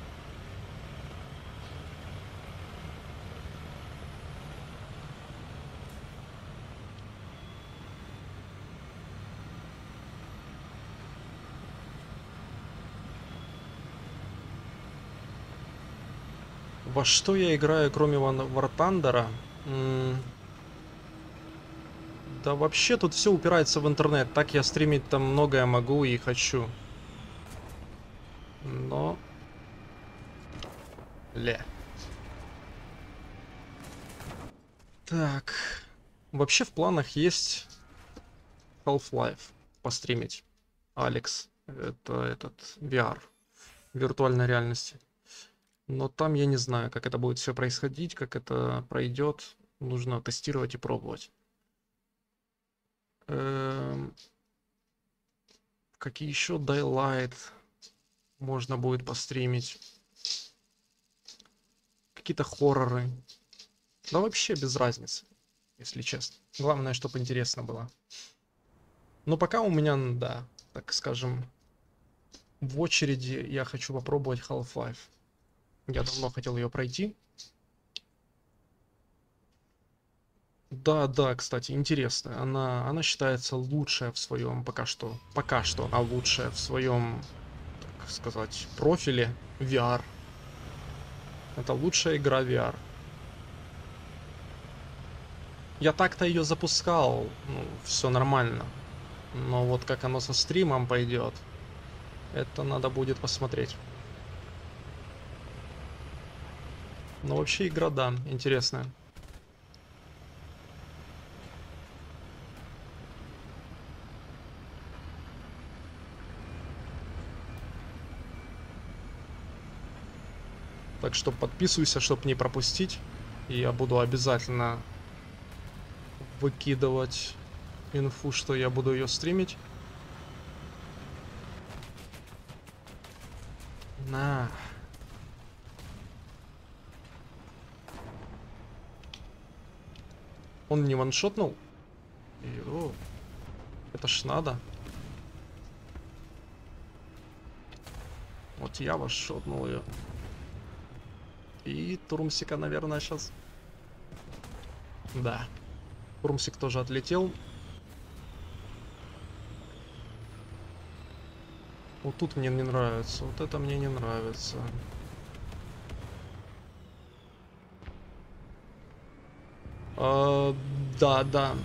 Во что я играю, кроме War Thunder? Да вообще тут все упирается в интернет. Так я стримить там многое могу и хочу. Но... Ле. Так. Вообще в планах есть Half-Life постримить. Алекс. Это этот ви ар. Виртуальной реальности. Но там я не знаю, как это будет все происходить, как это пройдет. Нужно тестировать и пробовать. Эм... Какие еще Daylight можно будет постримить? Какие-то хорроры. Да вообще без разницы, если честно. Главное, чтобы интересно было. Но пока у меня, да, так скажем, в очереди я хочу попробовать Half-Life. Я давно хотел ее пройти. Да, да, кстати, интересно. Она, она считается лучшая в своем пока что. Пока что она лучшая в своем, так сказать, профиле ви ар. Это лучшая игра ви ар. Я так-то ее запускал, ну, все нормально. Но вот как оно со стримом пойдет, это надо будет посмотреть. Но вообще игра, да, интересная. Так что подписывайся, чтобы не пропустить. И я буду обязательно выкидывать инфу, что я буду ее стримить. На. Он не ваншотнул? Йо. Это ж надо. Вот я ваншотнул ее. И Турмсика, наверное, сейчас. Да. Турмсик тоже отлетел. Вот тут мне не нравится. Вот это мне не нравится. А, да, да.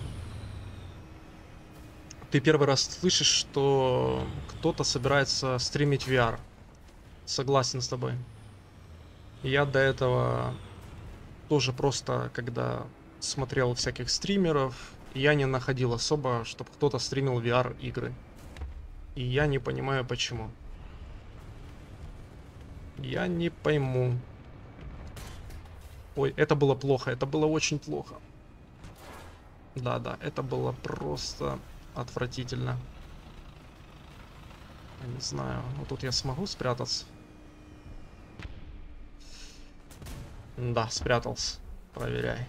Ты первый раз слышишь, что кто-то собирается стримить ви ар. Согласен с тобой. Я до этого тоже просто, когда смотрел всяких стримеров, я не находил особо, чтобы кто-то стримил ви ар игры. И я не понимаю, почему. Я не пойму. Ой, это было плохо, это было очень плохо. Да-да, это было просто отвратительно. Я не знаю, вот тут я смогу спрятаться? Да, спрятался. Проверяй.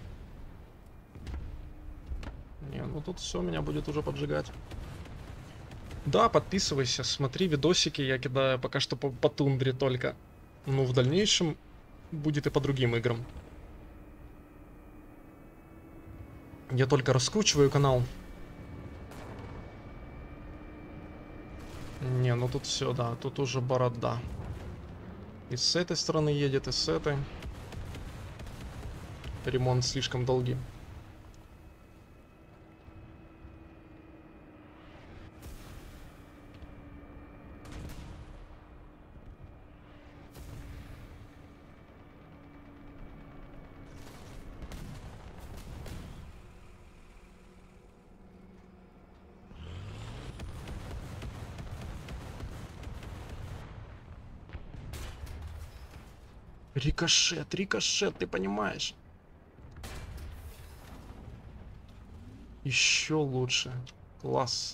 Не, ну тут все меня будет уже поджигать. Да, подписывайся, смотри видосики, я кидаю пока что по, по тундре только. Ну, в дальнейшем будет и по другим играм. Я только раскручиваю канал. Не, ну тут все, да, тут уже борода. И с этой стороны едет, и с этой. Ремонт слишком долгий. Рикошет, рикошет, ты понимаешь? Еще лучше. Класс.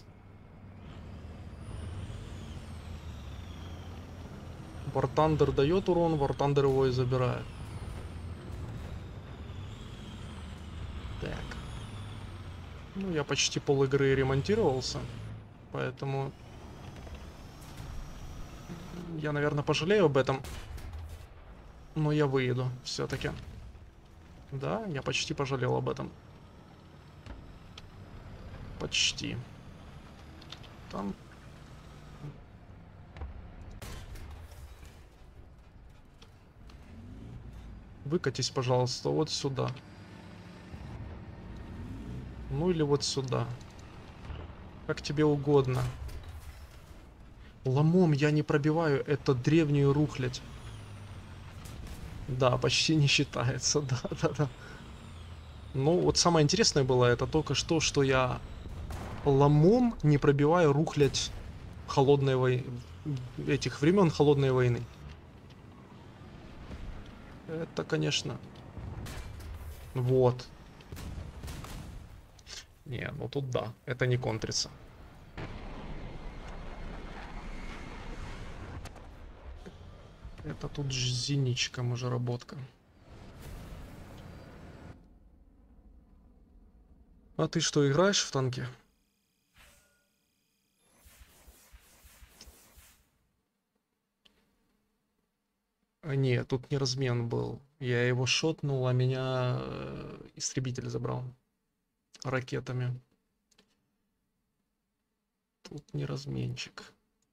Вартандер дает урон, Вартандер его и забирает. Так. Ну, я почти пол игры ремонтировался. Поэтому я, наверное, пожалею об этом. Но я выеду все-таки. Да, я почти пожалел об этом. Почти. Там... Выкатись, пожалуйста, вот сюда. Ну или вот сюда. Как тебе угодно. Ломом я не пробиваю эту древнюю рухлядь. Да, почти не считается, да-да-да. Ну, вот самое интересное было это только что, что я ломом не пробиваю рухлядь холодной войны, этих времен холодной войны. Это, конечно. Вот. Не, ну тут да, это не контрится. Это тут ж зеничка, можеработка. А ты что, играешь в танки? А, нет, тут не размен был. Я его шотнул, а меня э, истребитель забрал. ракетами. Тут не разменчик.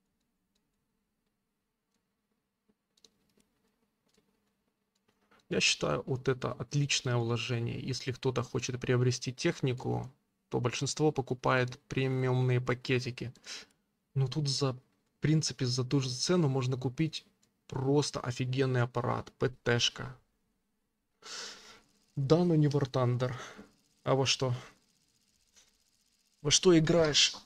Я считаю, вот это отличное вложение. Если кто-то хочет приобрести технику, то большинство покупает премиумные пакетики. Но тут за, в принципе, за ту же цену можно купить просто офигенный аппарат. ПТшка. Да, но не War Thunder. А во что? Во что играешь?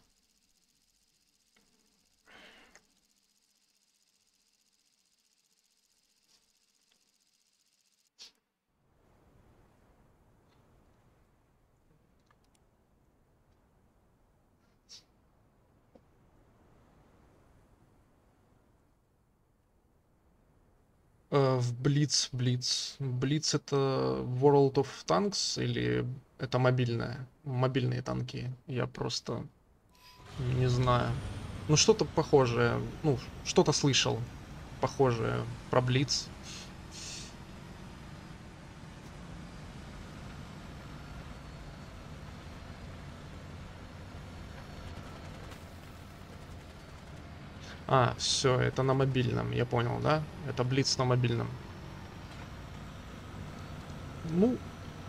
Э, в Blitz, Blitz. Blitz это World of Tanks или это мобильная? Мобильные танки. Я просто не знаю. Ну что-то похожее. Ну, что-то слышал. Похожее про Blitz. А, все, это на мобильном, я понял, да? Это Blitz на мобильном. Ну,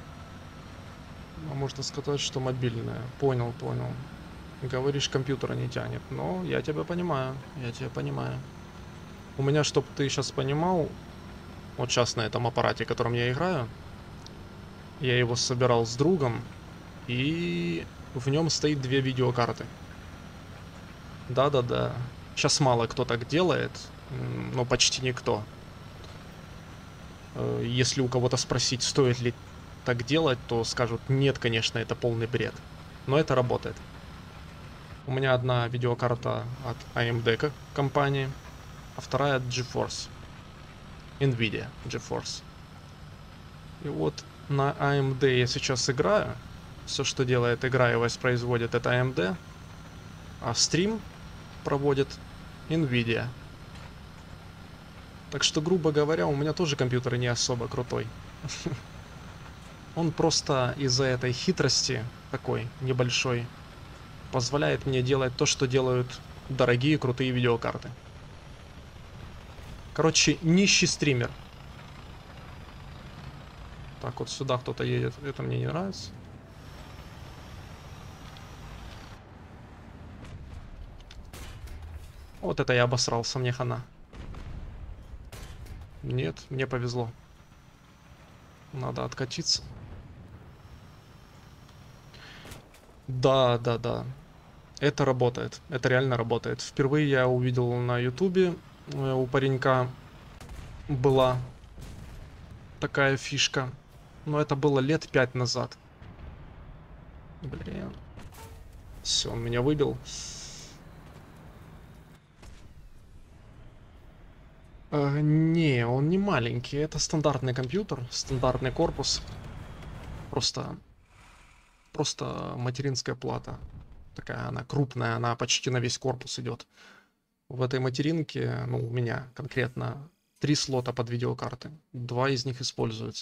можно сказать, что мобильная. Понял, понял. Говоришь, компьютера не тянет. Но я тебя понимаю, я тебя понимаю. У меня, чтобы ты сейчас понимал, вот сейчас на этом аппарате, которым я играю, я его собирал с другом, и в нем стоит две видеокарты. Да-да-да. Сейчас мало кто так делает, но почти никто. Если у кого-то спросить, стоит ли так делать, то скажут, нет, конечно, это полный бред. Но это работает. У меня одна видеокарта от эй эм ди компании, а вторая от GeForce. NVIDIA GeForce. И вот на эй эм ди я сейчас играю. Все, что делает игра и воспроизводит, это эй эм ди. А стрим проводит NVIDIA. Так что, грубо говоря, у меня тоже компьютер не особо крутой. Он просто из-за этой хитрости, такой небольшой, позволяет мне делать то, что делают дорогие крутые видеокарты. Короче, нищий стример. Так, вот сюда кто-то едет. Это мне не нравится. Вот это я обосрался, мне хана. Нет, мне повезло. Надо откатиться. Да, да, да. Это работает. Это реально работает. Впервые я увидел на ютубе, у паренька была такая фишка. Но это было лет пять назад. Блин. Все, он меня выбил. Э, не, он не маленький. Это стандартный компьютер, стандартный корпус. Просто... Просто материнская плата. Такая она крупная, она почти на весь корпус идет. В этой материнке, ну, у меня конкретно три слота под видеокарты. Два из них используются.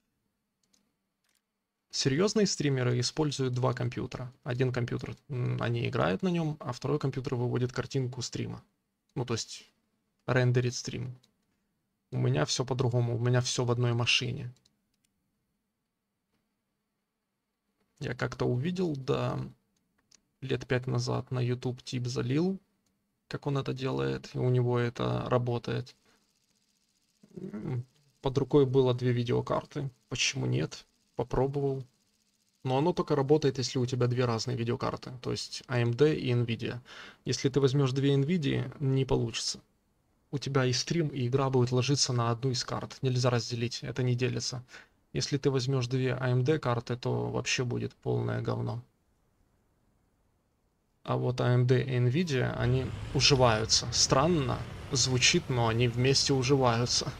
Серьезные стримеры используют два компьютера. Один компьютер, они играют на нем, а второй компьютер выводит картинку стрима. Ну, то есть рендерит стрим. У меня все по-другому, у меня все в одной машине. Я как-то увидел, да, лет пять назад на YouTube тип залил, как он это делает, и у него это работает. Под рукой было две видеокарты. Почему нет? Попробовал. Но оно только работает, если у тебя две разные видеокарты. То есть эй эм ди и NVIDIA. Если ты возьмешь две NVIDIA, не получится. У тебя и стрим, и игра будет ложиться на одну из карт. Нельзя разделить, это не делится. Если ты возьмешь две эй эм ди карты, то вообще будет полное говно. А вот эй эм ди и NVIDIA, они уживаются. Странно звучит, но они вместе уживаются.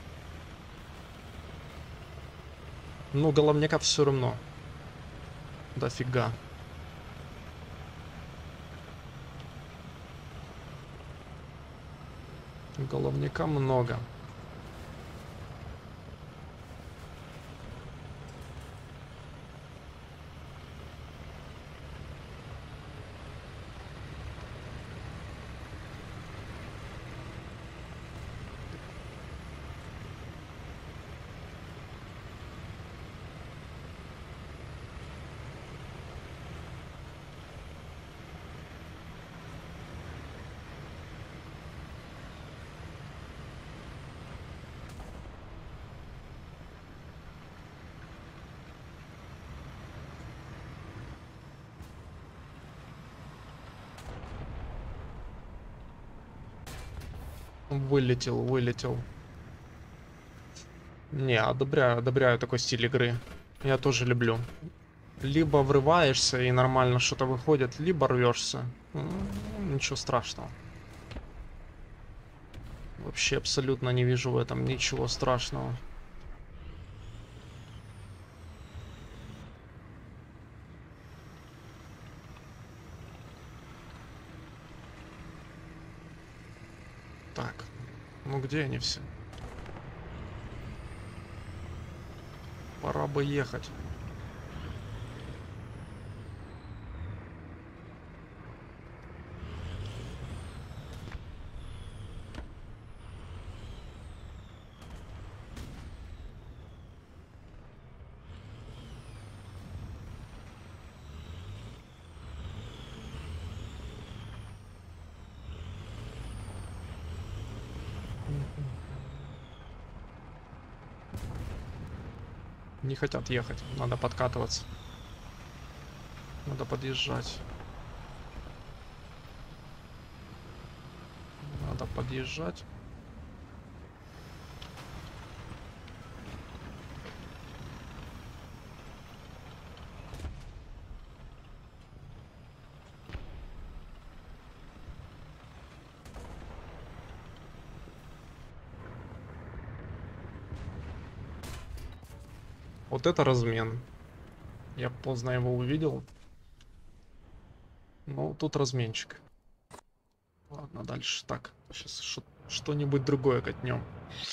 Ну, головняка все равно. Дофига. Головняка много. Вылетел, вылетел. Не, одобряю, одобряю такой стиль игры. Я тоже люблю. Либо врываешься и нормально что-то выходит, либо рвешься. Ничего страшного. Вообще абсолютно не вижу в этом ничего страшного. Так, ну где они все? Пора бы ехать. Не хотят ехать, надо подкатываться. Надо подъезжать. Надо подъезжать. Вот это размен. Я поздно его увидел. Ну, тут разменчик. Ладно, дальше. Так, сейчас что-нибудь другое катнем.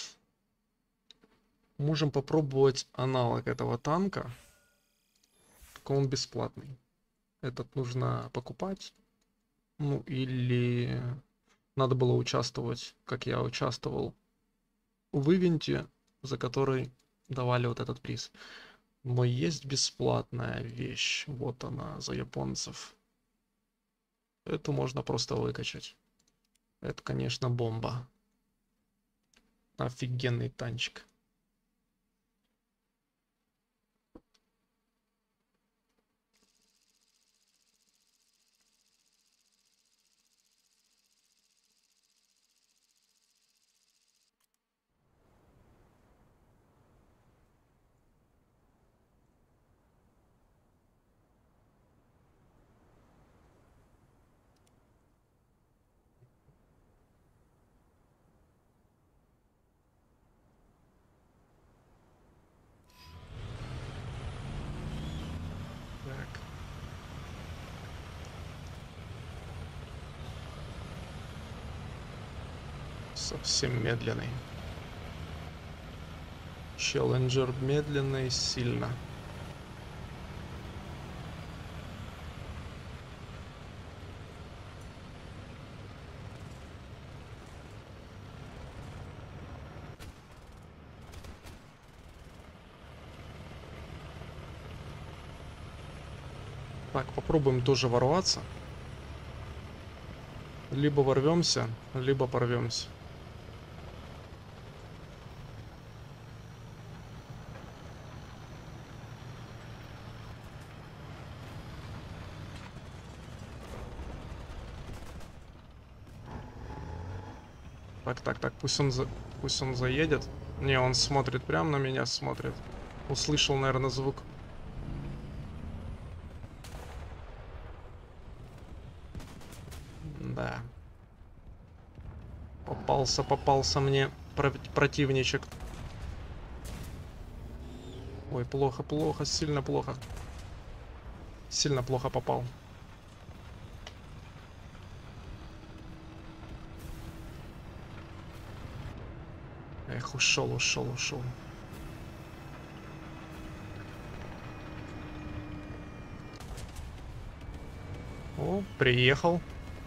Можем попробовать аналог этого танка. Только он бесплатный. Этот нужно покупать. Ну, или надо было участвовать, как я участвовал, в ивенте, за который давали вот этот приз. Но есть бесплатная вещь. Вот она, за японцев. Эту можно просто выкачать. Это, конечно, бомба. Офигенный танчик. Так. Совсем медленный. Челленджер медленный сильно. Так, попробуем тоже ворваться. Либо ворвемся, либо порвемся. Так, так, так, пусть он, за... пусть он заедет. Не, он смотрит прямо на меня, смотрит. Услышал, наверное, звук. Да. Попался, попался мне про противничек. Ой, плохо, плохо, сильно плохо. Сильно плохо попал. Эх, ушел, ушел, ушел. О, приехал.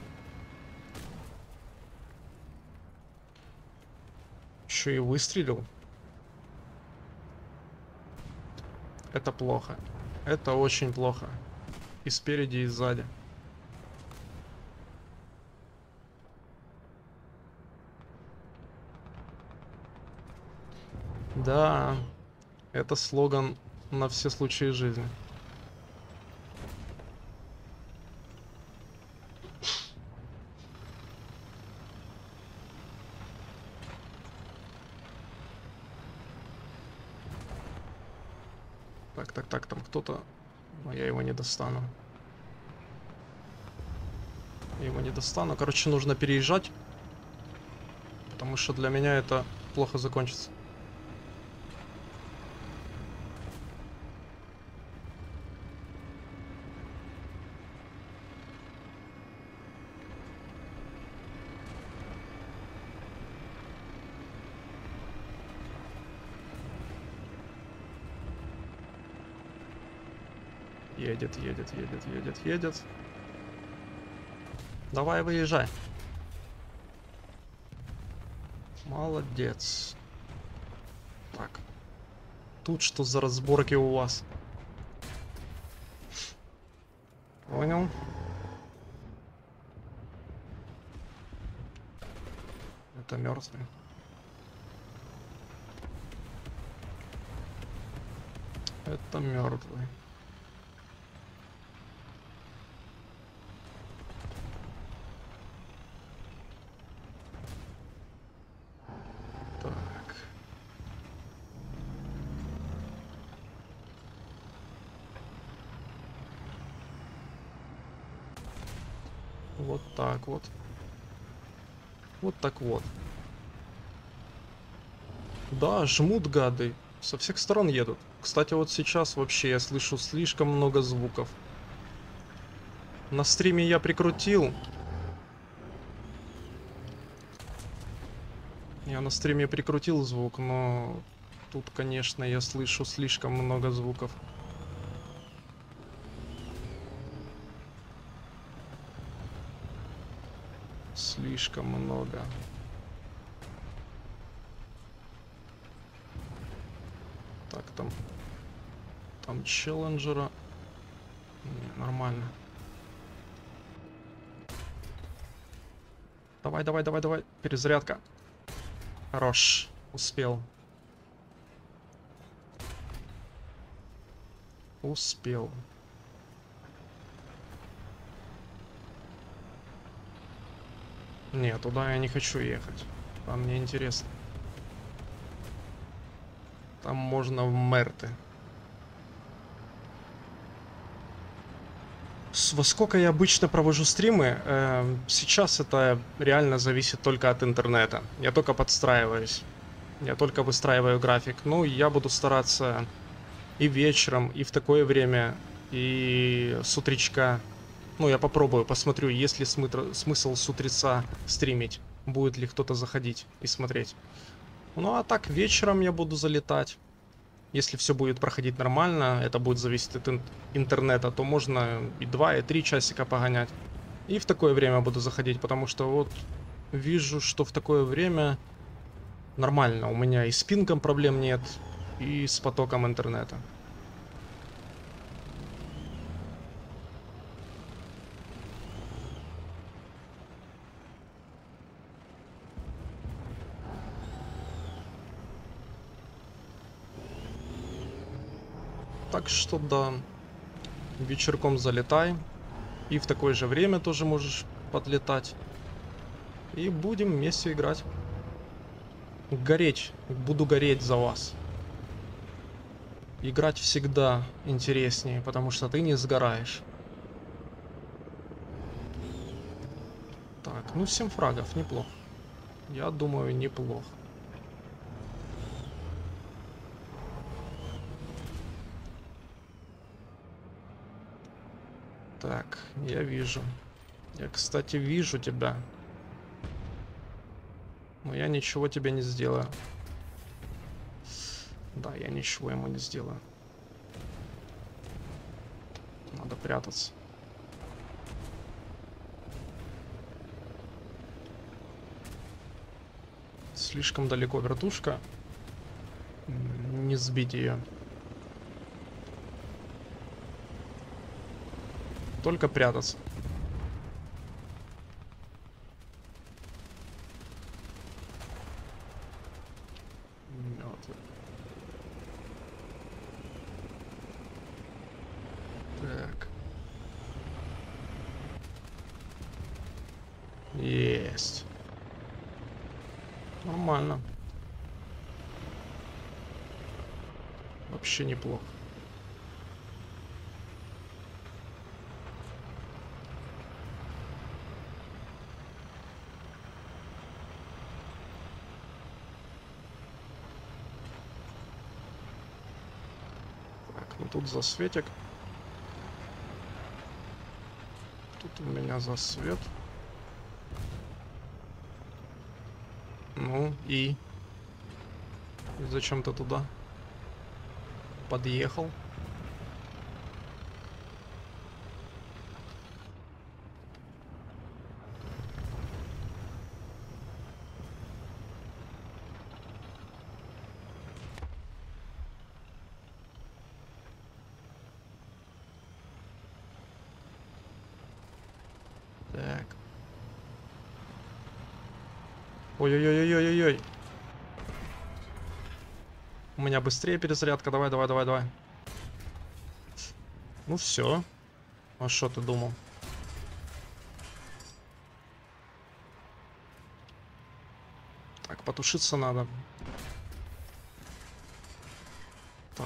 Еще и выстрелил. Это плохо. Это очень плохо. И спереди, и сзади. Да, это слоган на все случаи жизни. Так, так, так, там кто-то... Но я его не достану. Я его не достану. Короче, нужно переезжать. Потому что для меня это плохо закончится. Едет, едет, едет, едет, едет. Давай, выезжай. Молодец. Так. Тут что за разборки у вас? Понял. Это мертвый. Это мертвый. Так. Вот так вот. Вот так вот. Да, жмут гады. Со всех сторон едут. Кстати, вот сейчас вообще я слышу слишком много звуков. На стриме я прикрутил. Я на стриме прикрутил звук, но тут, конечно, я слышу слишком много звуков. Слишком много. Так, там... Там челленджера. Не, нормально. Давай, давай, давай, давай. Перезарядка. Хорош. Успел. Успел. Нет, туда я не хочу ехать. Там мне интересно. Там можно в Мерты. С- Во сколько я обычно провожу стримы? Э, сейчас это реально зависит только от интернета. Я только подстраиваюсь. Я только выстраиваю график. Ну, я буду стараться и вечером, и в такое время, и с утречка. Ну, я попробую, посмотрю, есть ли смытр- смысл с утреца стримить. Будет ли кто-то заходить и смотреть. Ну, а так вечером я буду залетать. Если все будет проходить нормально, это будет зависеть от ин- интернета, то можно и два, и три часика погонять. И в такое время буду заходить, потому что вот вижу, что в такое время нормально. У меня и с пингом проблем нет, и с потоком интернета. Так что да, вечерком залетай. И в такое же время тоже можешь подлетать. И будем вместе играть. Гореть. Буду гореть за вас. Играть всегда интереснее, потому что ты не сгораешь. Так, ну семь фрагов, неплохо. Я думаю, неплохо. Так, я вижу. Я, кстати, вижу тебя. Но я ничего тебе не сделаю. Да, я ничего ему не сделаю. Надо прятаться. Слишком далеко вертушка. М, Не сбить ее. Только прятаться. Мёртвый. Так. Есть. Нормально. Вообще неплохо. Ну, тут засветик. Тут у меня засвет. Ну и... и зачем ты туда подъехал? Так. Ой-ой-ой-ой-ой-ой. У меня быстрее перезарядка. Давай, давай, давай, давай. Ну все. А что ты думал? Так, потушиться надо. Так.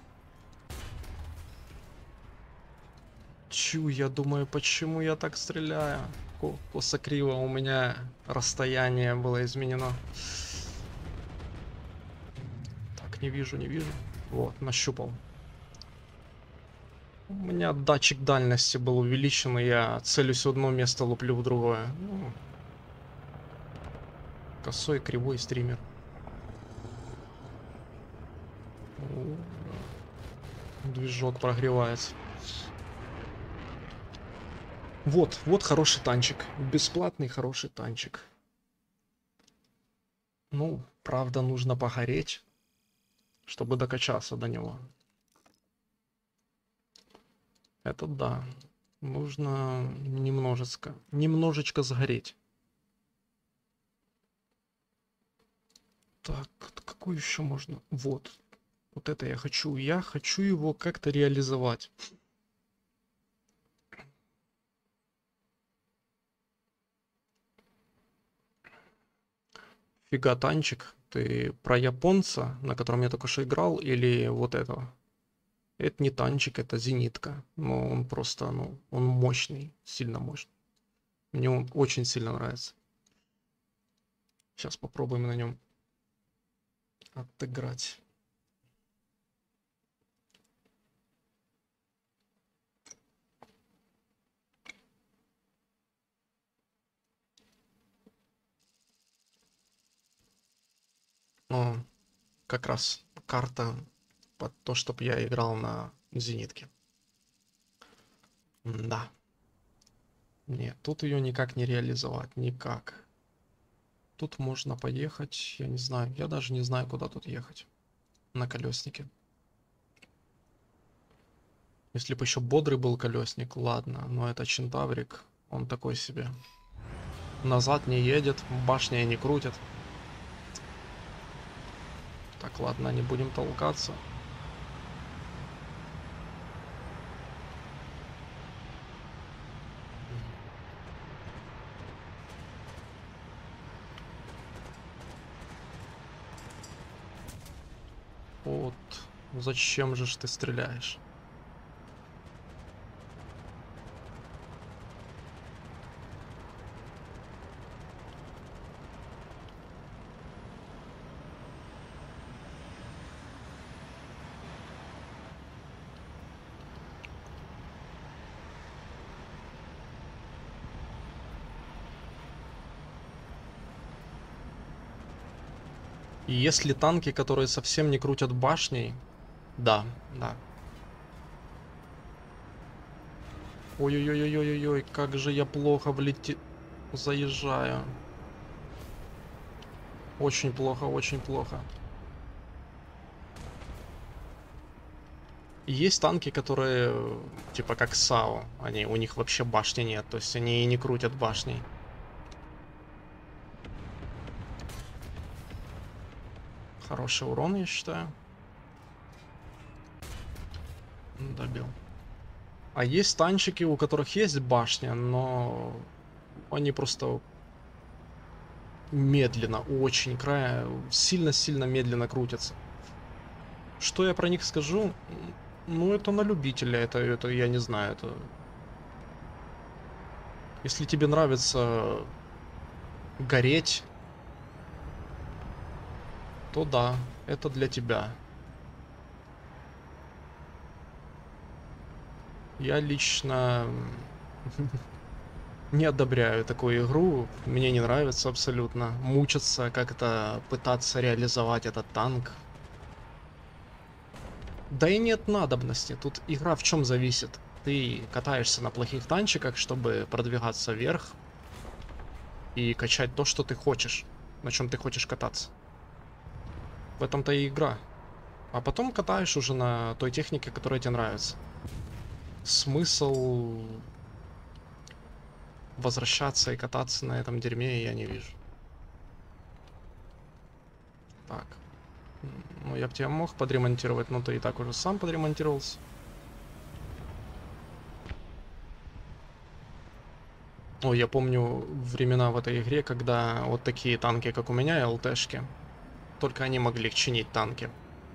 Чу, я думаю, почему я так стреляю? Ко- Косо-криво у меня расстояние было изменено. Так, не вижу, не вижу. Вот, нащупал. У меня датчик дальности был увеличен, и я целюсь в одно место, луплю в другое. Ну, косой, кривой стример. О, движок прогревается. Вот, вот хороший танчик. Бесплатный хороший танчик. Ну, правда, нужно погореть, чтобы докачаться до него. Это да. Нужно немножечко, немножечко сгореть. Так, какой еще можно? Вот. Вот это я хочу. Я хочу его как-то реализовать. Фига танчик. Ты про японца, на котором я только что играл, или вот этого? Это не танчик, это зенитка. Но он просто, ну, он мощный, сильно мощный. Мне он очень сильно нравится. Сейчас попробуем на нем отыграть. Ну, как раз карта под то, чтобы я играл на зенитке. Да. Нет, тут ее никак не реализовать, никак. Тут можно поехать, я не знаю, я даже не знаю, куда тут ехать. На колеснике. Если бы еще бодрый был колесник, ладно, но это Чентаврик, он такой себе. Назад не едет, башня не крутит. Так, ладно, не будем толкаться. Вот, зачем же ж ты стреляешь? И если танки, которые совсем не крутят башней, да, да. Ой-ой-ой-ой-ой-ой, как же я плохо влети... заезжаю. Очень плохо, очень плохо. Есть танки, которые, типа как САУ, они, у них вообще башни нет, то есть они и не крутят башней. Хороший урон, я считаю. Добил. А есть танчики, у которых есть башня, но они просто медленно, очень края, сильно-сильно медленно крутятся. Что я про них скажу? Ну, это на любителя, это, это я не знаю, это... Если тебе нравится гореть, то да, это для тебя. Я лично не одобряю такую игру. Мне не нравится абсолютно мучиться, как-то пытаться реализовать этот танк. Да и нет надобности. Тут игра в чем зависит? Ты катаешься на плохих танчиках, чтобы продвигаться вверх и качать то, что ты хочешь, на чем ты хочешь кататься. В этом-то и игра. А потом катаешь уже на той технике, которая тебе нравится. Смысл возвращаться и кататься на этом дерьме я не вижу. Так. Ну, я бы тебя мог подремонтировать, но ты и так уже сам подремонтировался. О, я помню времена в этой игре, когда вот такие танки, как у меня, ЛТшки, только они могли чинить танки.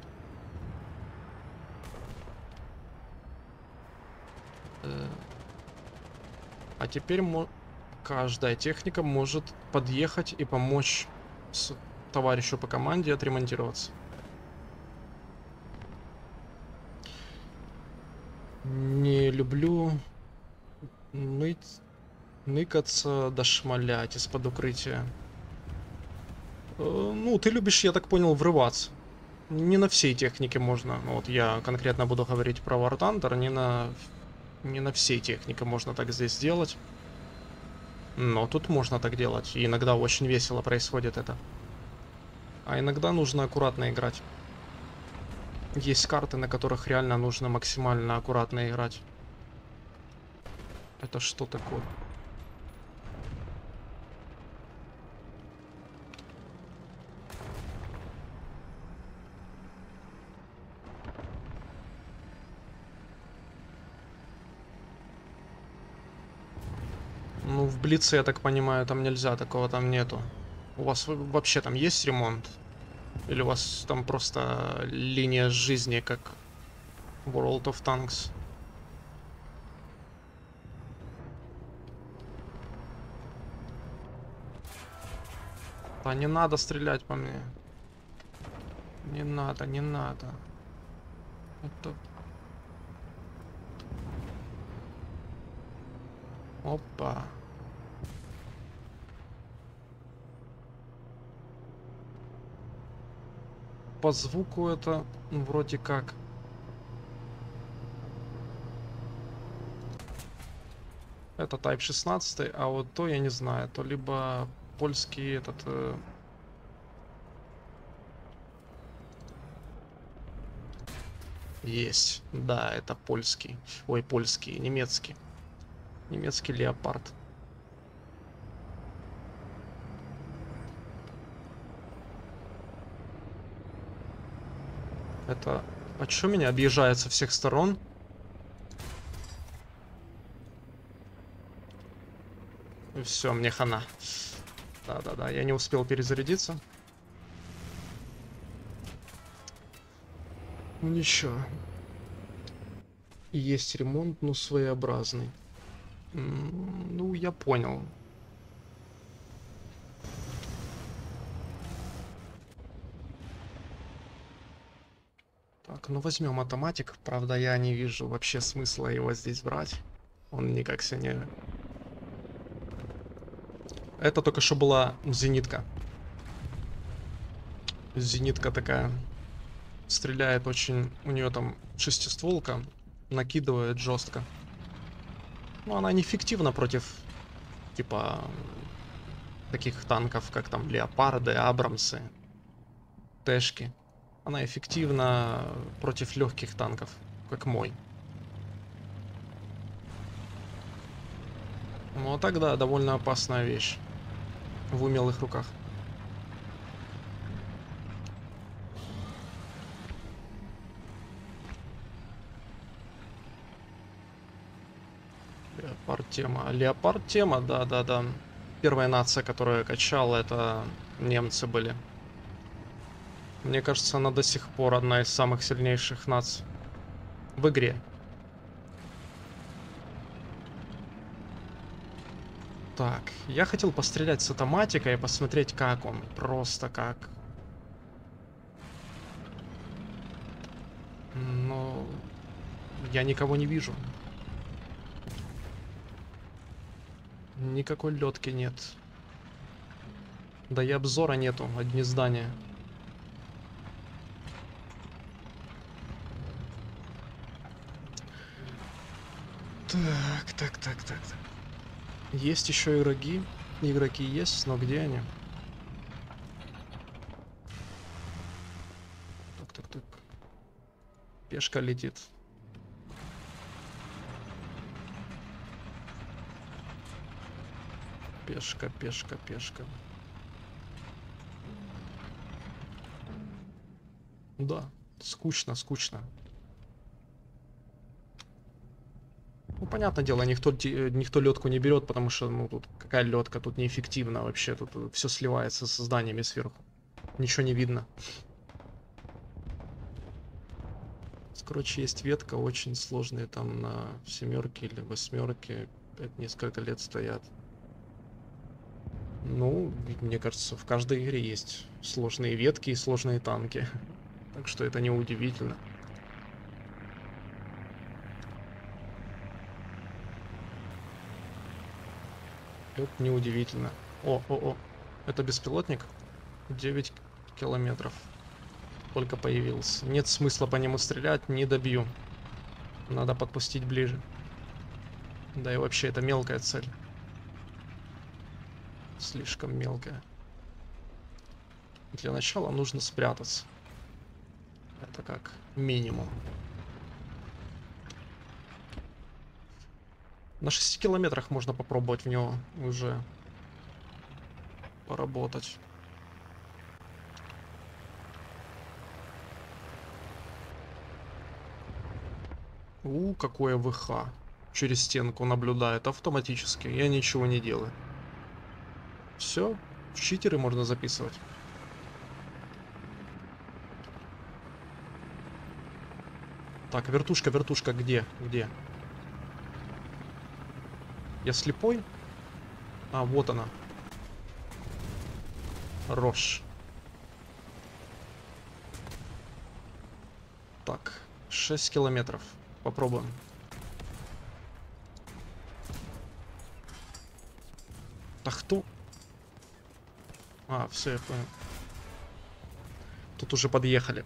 А теперь каждая техника может подъехать и помочь с товарищу по команде отремонтироваться. Не люблю ныть, ныкаться, дошмалять из-под укрытия. Э, ну, ты любишь, я так понял, врываться. Не на всей технике можно. Ну, вот я конкретно буду говорить про War Thunder, не на, не на всей технике можно так здесь сделать. Но тут можно так делать. И иногда очень весело происходит это. А иногда нужно аккуратно играть. Есть карты, на которых реально нужно максимально аккуратно играть. Это что такое? Ну, в Блице, я так понимаю, там нельзя, такого там нету. У вас вообще там есть ремонт? Или у вас там просто линия жизни, как World of Tanks? Да не надо стрелять по мне. Не надо, не надо. Это... Опа. По звуку это ну, вроде как. Это Type шестнадцать, а вот то я не знаю. То либо польский этот... Э... Есть. Да, это польский. Ой, польский, немецкий. Немецкий леопард. Это... А чё меня объезжает со всех сторон? Все, мне хана. Да-да-да, я не успел перезарядиться. Ну ничего. Есть ремонт, но своеобразный. Ну, я понял. Так, ну возьмем автоматик. Правда, я не вижу вообще смысла его здесь брать. Он никак себя не... Это только что была зенитка. Зенитка такая. Стреляет очень... У нее там шестистволка. Накидывает жестко. Но она неэффективна против... Типа... Таких танков, как там Леопарды, Абрамсы. Тэшки. Она эффективна против легких танков, как мой. Ну а тогда довольно опасная вещь в умелых руках. Леопард тема. Леопард тема, да-да-да. Первая нация, которая качала, это немцы были. Мне кажется, она до сих пор одна из самых сильнейших наций в игре. Так, я хотел пострелять с автоматикой и посмотреть, как он. Просто как. Но я никого не вижу. Никакой лёдки нет. Да и обзора нету, одни здания. Так, так, так, так, так. Есть еще игроки. Игроки есть, но где они? Так, так, так. Пешка летит. Пешка, пешка, пешка. Да, скучно, скучно. Ну, понятное дело, никто, никто лёдку не берет, потому что, ну, тут какая лёдка, тут неэффективно вообще, тут все сливается со зданиями сверху. Ничего не видно. Короче, есть ветка, очень сложные, там на семерке или восьмерке, опять несколько лет стоят. Ну, мне кажется, в каждой игре есть сложные ветки и сложные танки. Так что это не удивительно. Это не удивительно. О, о, о. Это беспилотник? девять километров. Только появился. Нет смысла по нему стрелять, не добью. Надо подпустить ближе. Да и вообще это мелкая цель. Слишком мелкая. Для начала нужно спрятаться. Это как минимум. На шести километрах можно попробовать в него уже поработать. У, какое ВХ. Через стенку наблюдает автоматически. Я ничего не делаю. Все, в читеры можно записывать. Так, вертушка, вертушка, где? Где? Я слепой? А, вот она. Рожь. Так, шесть километров. Попробуем. Да кто? А, все, я понял. Тут уже подъехали.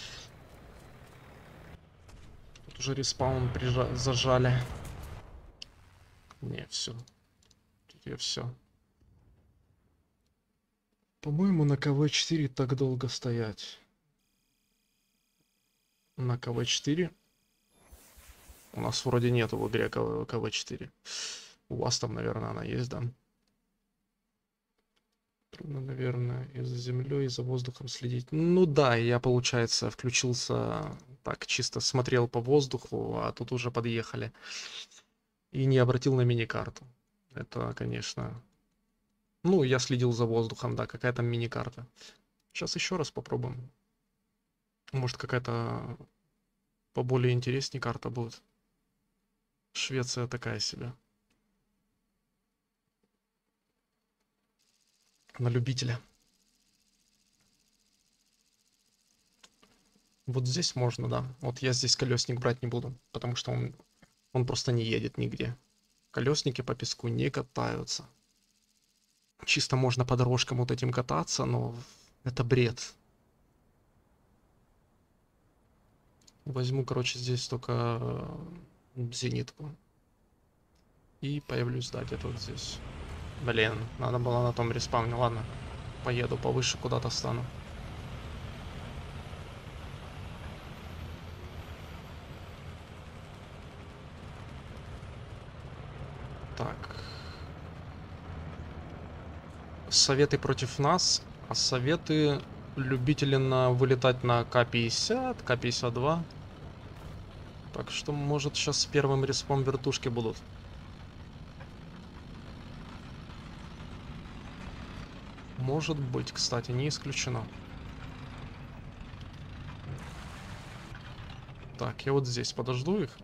Тут уже респаун прижа... зажали. Не, все. Тут я все. По-моему, на КВ четыре так долго стоять. На КВ четыре? У нас вроде нету в игре КВ четыре. У вас там, наверное, она есть, да? Трудно, наверное, и за землей, и за воздухом следить. Ну да, я, получается, включился так, чисто смотрел по воздуху, а тут уже подъехали. И не обратил на мини-карту. Это, конечно... Ну, я следил за воздухом, да, какая там мини-карта. Сейчас еще раз попробуем. Может, какая-то поболее интереснее карта будет. Швеция такая себе. На любителя. Вот здесь можно, да. Вот я здесь колесник брать не буду, потому что он, он просто не едет нигде. Колесники по песку не катаются. Чисто можно по дорожкам вот этим кататься, но это бред. Возьму, короче, здесь только зенитку. И появлюсь, да, где-то вот здесь. Блин, надо было на том респауне. Ладно, поеду повыше, куда-то стану. Так. Советы против нас, а советы любители на вылетать на К пятьдесят, К пятьдесят два. Так что, может, сейчас с первым респом вертушки будут. Может быть, кстати, не исключено. Так, я вот здесь подожду их.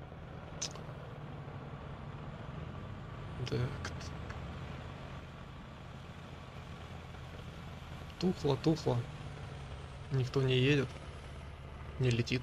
Так. Тухло, тухло. Никто не едет. Не летит.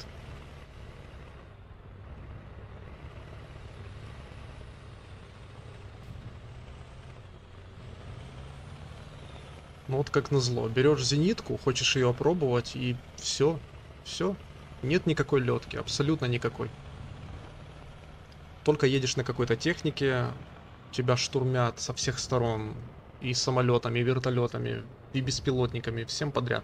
Ну вот как назло. Берешь зенитку, хочешь ее опробовать, и все. Все. Нет никакой летки. Абсолютно никакой. Только едешь на какой-то технике, тебя штурмят со всех сторон. И самолетами, и вертолетами, и беспилотниками. Всем подряд.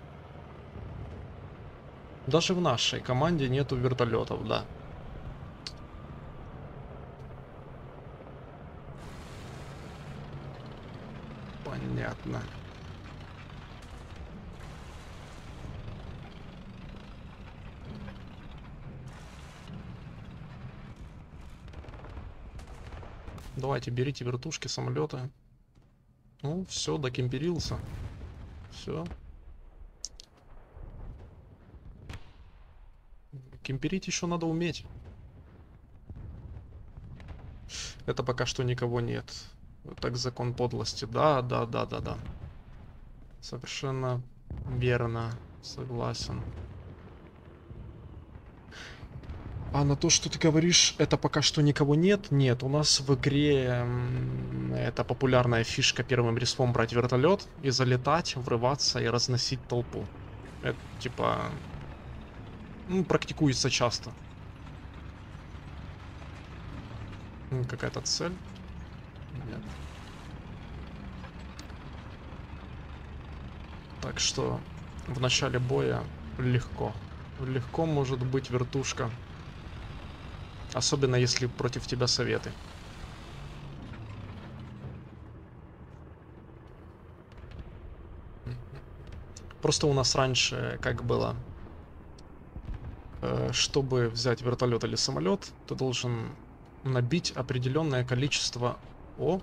Даже в нашей команде нету вертолетов, да. Понятно. Давайте, берите вертушки, самолеты. Ну, все, докемперился. Все. Кемперить еще надо уметь. Это пока что никого нет. Так закон подлости. Да, да, да, да, да. Совершенно верно. Согласен. А на то, что ты говоришь, это пока что никого нет? Нет, у нас в игре это популярная фишка первым респом брать вертолет и залетать, врываться и разносить толпу. Это типа... Ну, практикуется часто. Какая-то цель? Нет. Так что в начале боя легко. Легко может быть вертушка. Особенно если против тебя советы. Просто у нас раньше как было? Чтобы взять вертолет или самолет, ты должен набить определенное количество... О!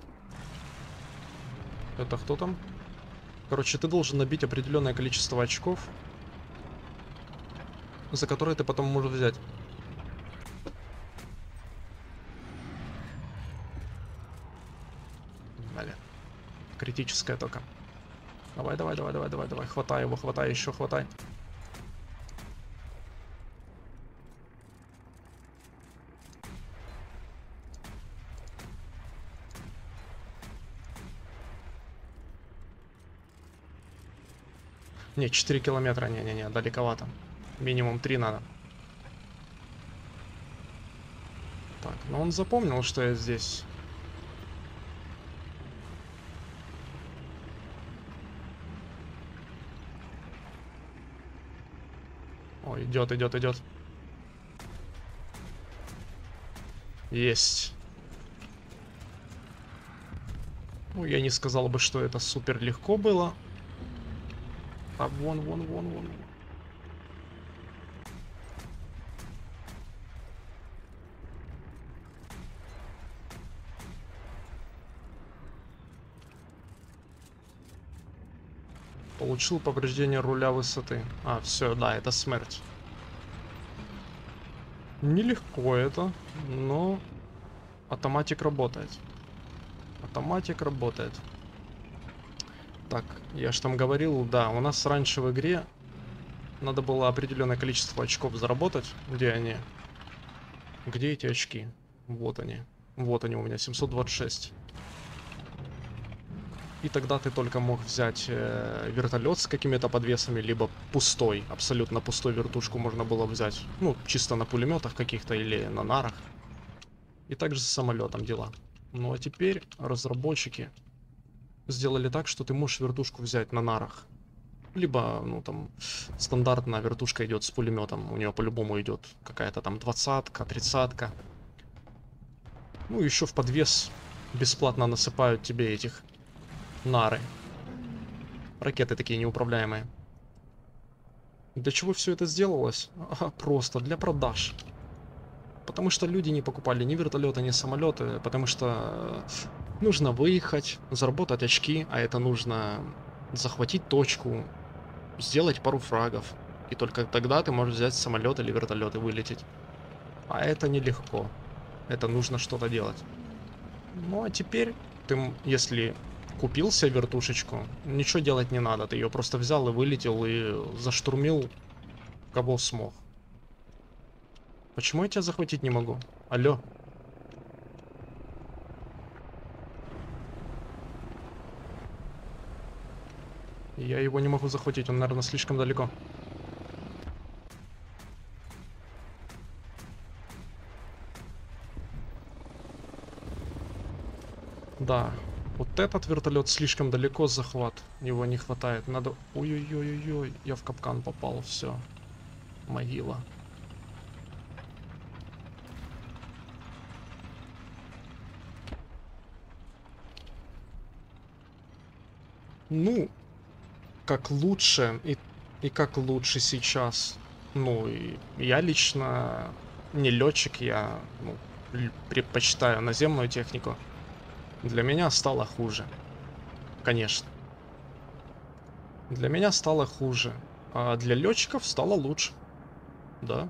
Это кто там? Короче, ты должен набить определенное количество очков, за которые ты потом можешь взять. Далее. Критическая только. Давай, давай, давай, давай, давай, давай. Хватай его, хватай, еще хватай. Не, четыре километра, не-не-не, далековато. Минимум три надо. Так, ну он запомнил, что я здесь. О, идет, идет, идет. Есть. Ну, я не сказал бы, что это супер легко было. А вон, вон, вон, вон. Получил повреждение руля высоты. А, все, да, это смерть. Нелегко это, но автоматик работает. Автоматик работает. Так, я ж там говорил, да, у нас раньше в игре надо было определенное количество очков заработать. Где они? Где эти очки? Вот они. Вот они у меня, семьсот двадцать шесть. И тогда ты только мог взять э, вертолет с какими-то подвесами, либо пустой, абсолютно пустой вертушку можно было взять. Ну, чисто на пулеметах каких-то или на нарах. И также с самолетом дела. Ну а теперь разработчики сделали так, что ты можешь вертушку взять на нарах. Либо, ну там, стандартная вертушка идет с пулеметом. У нее по-любому идет какая-то там двадцатка, тридцатка. Ну, еще в подвес бесплатно насыпают тебе этих нары. Ракеты такие неуправляемые. Для чего все это сделалось? Ага, просто для продаж. Потому что люди не покупали ни вертолеты, ни самолеты. Потому что нужно выехать, заработать очки, а это нужно захватить точку, сделать пару фрагов. И только тогда ты можешь взять самолет или вертолет и вылететь. А это нелегко. Это нужно что-то делать. Ну а теперь, ты, если купил себе вертушечку, ничего делать не надо. Ты ее просто взял и вылетел, и заштурмил, кого смог. Почему я тебя захватить не могу? Алло. Я его не могу захватить, он, наверное, слишком далеко. Да, вот этот вертолет слишком далеко захват. Его не хватает. Надо... Ой-ой-ой-ой-ой, я в капкан попал, все. Могила. Ну, как лучше и, и как лучше сейчас. Ну, и я лично не летчик, я ну, предпочитаю наземную технику. Для меня стало хуже. Конечно. Для меня стало хуже. А для летчиков стало лучше. Да.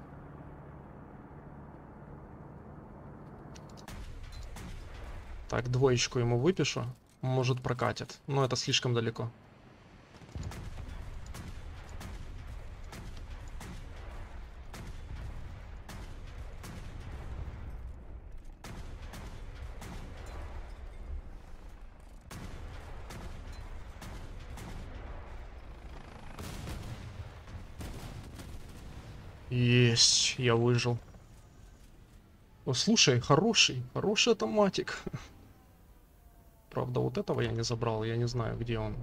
Так, двоечку ему выпишу. Может, прокатит. Но это слишком далеко. Есть, я выжил. О, слушай, хороший, хороший автоматик. Правда, вот этого я не забрал, я не знаю, где он.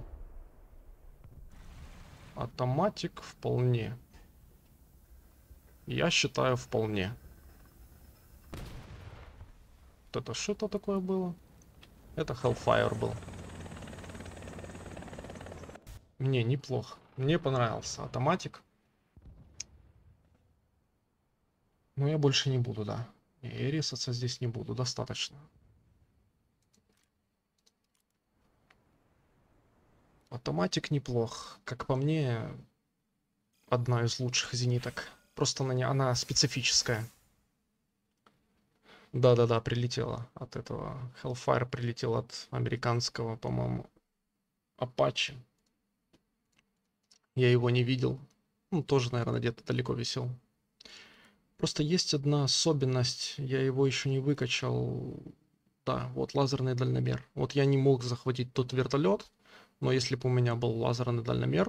Автоматик вполне. Я считаю, вполне. Вот это что-то такое было? Это Hellfire был. Мне неплохо. Мне понравился автоматик. Но я больше не буду, да. Я рисаться здесь не буду, достаточно. Автоматик неплох. Как по мне, одна из лучших зениток. Просто она, она специфическая. Да-да-да, прилетела от этого. Hellfire прилетел от американского, по-моему, Apache. Я его не видел. Ну, тоже, наверное, где-то далеко висел. Просто есть одна особенность. Я его еще не выкачал. Да, вот лазерный дальномер. Вот я не мог захватить тот вертолет, но если бы у меня был лазерный дальномер,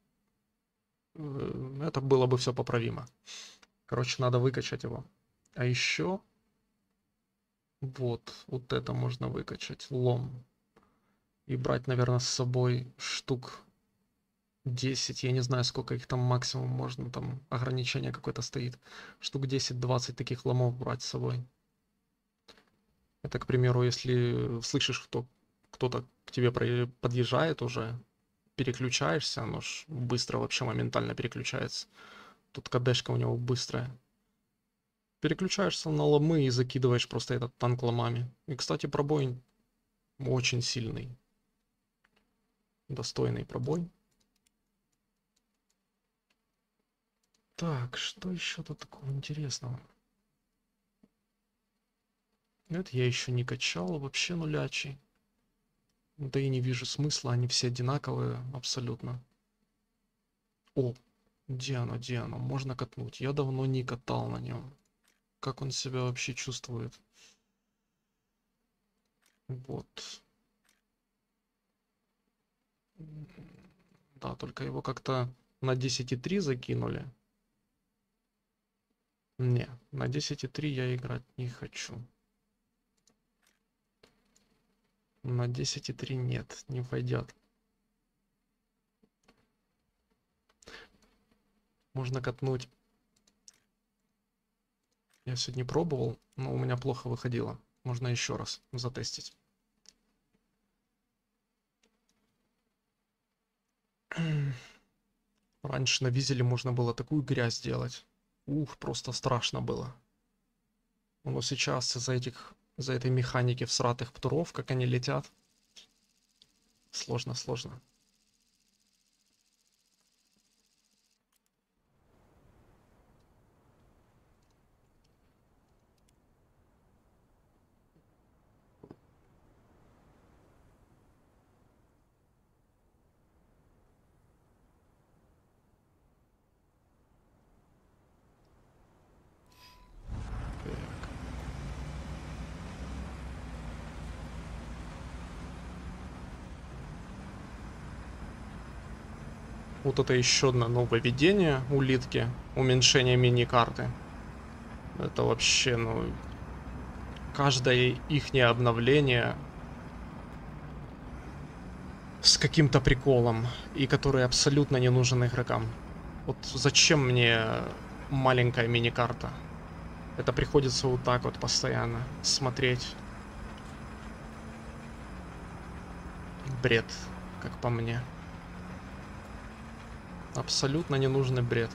это было бы все поправимо. Короче, надо выкачать его. А еще вот, вот это можно выкачать. Лом. И брать, наверное, с собой штук десять. Я не знаю, сколько их там максимум можно. Там ограничение какое-то стоит. Штук десять-двадцать таких ломов брать с собой. Это, к примеру, если слышишь, кто кто-то к тебе подъезжает уже, переключаешься, оно ж быстро вообще моментально переключается. Тут КДшка у него быстрая. Переключаешься на ломы и закидываешь просто этот танк ломами. И, кстати, пробой очень сильный. Достойный пробой. Так, что еще тут такого интересного? Это я еще не качал, вообще нулячий. Да и не вижу смысла, они все одинаковые абсолютно. О, где оно, где оно? Можно катнуть. Я давно не катал на нем. Как он себя вообще чувствует? Вот. Да, только его как-то на десять и три закинули. Не, на десять и три я играть не хочу. На десять и три нет, не пойдет. Можно катнуть. Я сегодня пробовал, но у меня плохо выходило. Можно еще раз затестить. Раньше на визеле можно было такую грязь делать. Ух, просто страшно было. Но сейчас из-за этих, из-за этой механики всратых птуров, как они летят, сложно, сложно. Вот это еще одно нововведение улитки. Уменьшение мини-карты. Это вообще, ну... Каждое ихнее обновление с каким-то приколом. И который абсолютно не нужен игрокам. Вот зачем мне маленькая мини-карта? Это приходится вот так вот постоянно смотреть. Бред, как по мне. Абсолютно ненужный бред.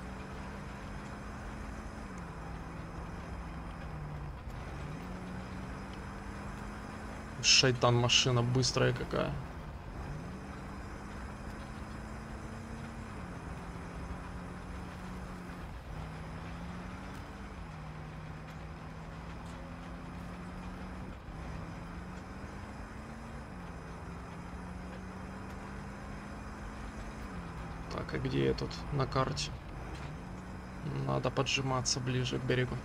Шайтан, машина быстрая какая. Так, а где я тут на карте? Надо поджиматься ближе к берегу.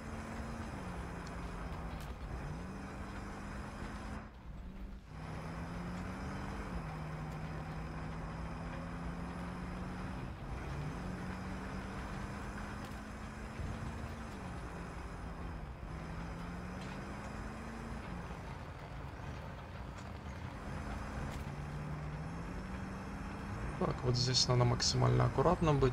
Так, вот здесь надо максимально аккуратно быть.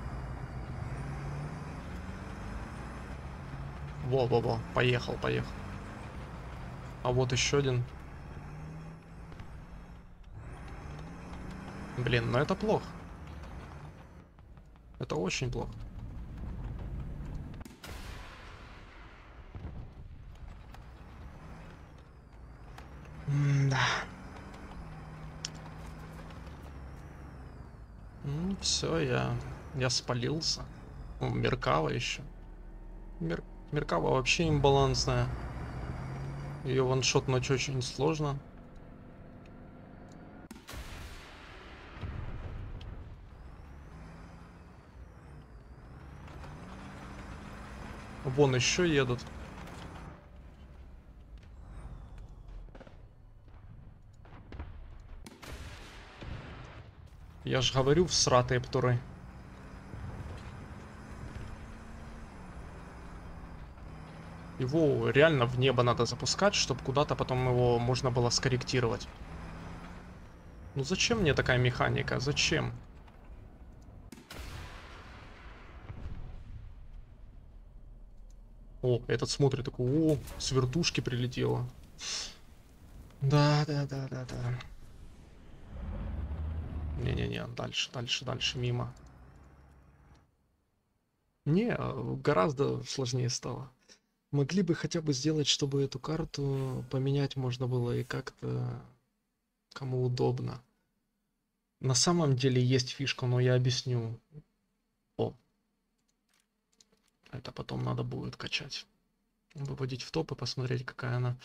Во-во-во, поехал, поехал. А вот еще один. Блин, ну это плохо. Это очень плохо. М-да. Ну, все, я, я спалился. Ну, Меркава еще. Мер... Меркава вообще имбалансная. Ее ваншотнуть очень сложно. Вон еще едут. Я ж говорю, всратые птуры. Его реально в небо надо запускать, чтобы куда-то потом его можно было скорректировать. Ну зачем мне такая механика? Зачем? О, этот смотрит такой, о, с вертушки прилетело. Да, да, да, да, да. Не-не-не, дальше, дальше, дальше, мимо. Не, гораздо сложнее стало. Могли бы хотя бы сделать, чтобы эту карту поменять можно было и как-то кому удобно. На самом деле есть фишка, но я объясню. О, это потом надо будет качать. Выводить в топ и посмотреть, какая она.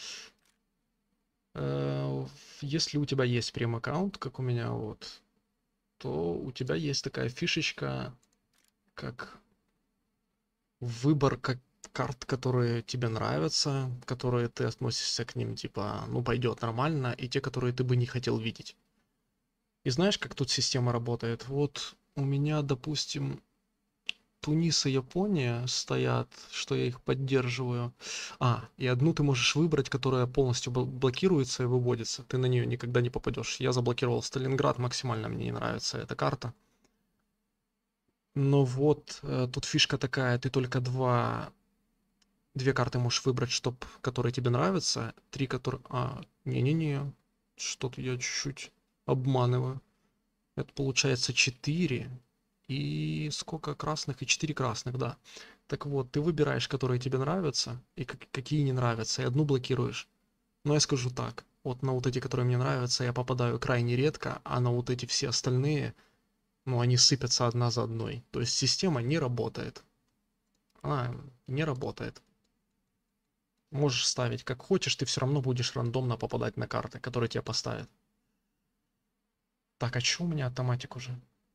Если у тебя есть прем-аккаунт, как у меня вот, то у тебя есть такая фишечка, как выбор как карт, которые тебе нравятся, которые ты относишься к ним, типа, ну, пойдет нормально, и те, которые ты бы не хотел видеть. И знаешь, как тут система работает? Вот у меня, допустим, Тунис и Япония стоят, что я их поддерживаю. А, и одну ты можешь выбрать, которая полностью блокируется и выводится. Ты на нее никогда не попадешь. Я заблокировал Сталинград, максимально мне не нравится эта карта. Но вот э, тут фишка такая, ты только два, две карты можешь выбрать, чтоб, которые тебе нравятся, три, которые... А, не-не-не, что-то я чуть-чуть обманываю. Это получается четыре и сколько красных? И четыре красных, да. Так вот, ты выбираешь, которые тебе нравятся и как, какие не нравятся, и одну блокируешь. Но я скажу так, вот на вот эти, которые мне нравятся, я попадаю крайне редко, а на вот эти все остальные, ну, они сыпятся одна за одной. То есть система не работает. Она не работает. Можешь ставить как хочешь, ты все равно будешь рандомно попадать на карты, которые тебе поставят. Так, а что у меня автоматик уже?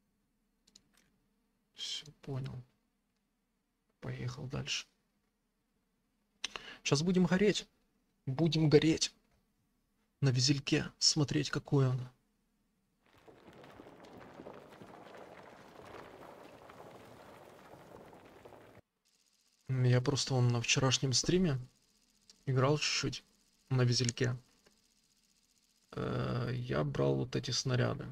Все, понял. Поехал дальше. Сейчас будем гореть. Будем гореть. На визельке. Смотреть, какой он. Я просто он на вчерашнем стриме играл чуть-чуть на визельке. Э, Я брал вот эти снаряды.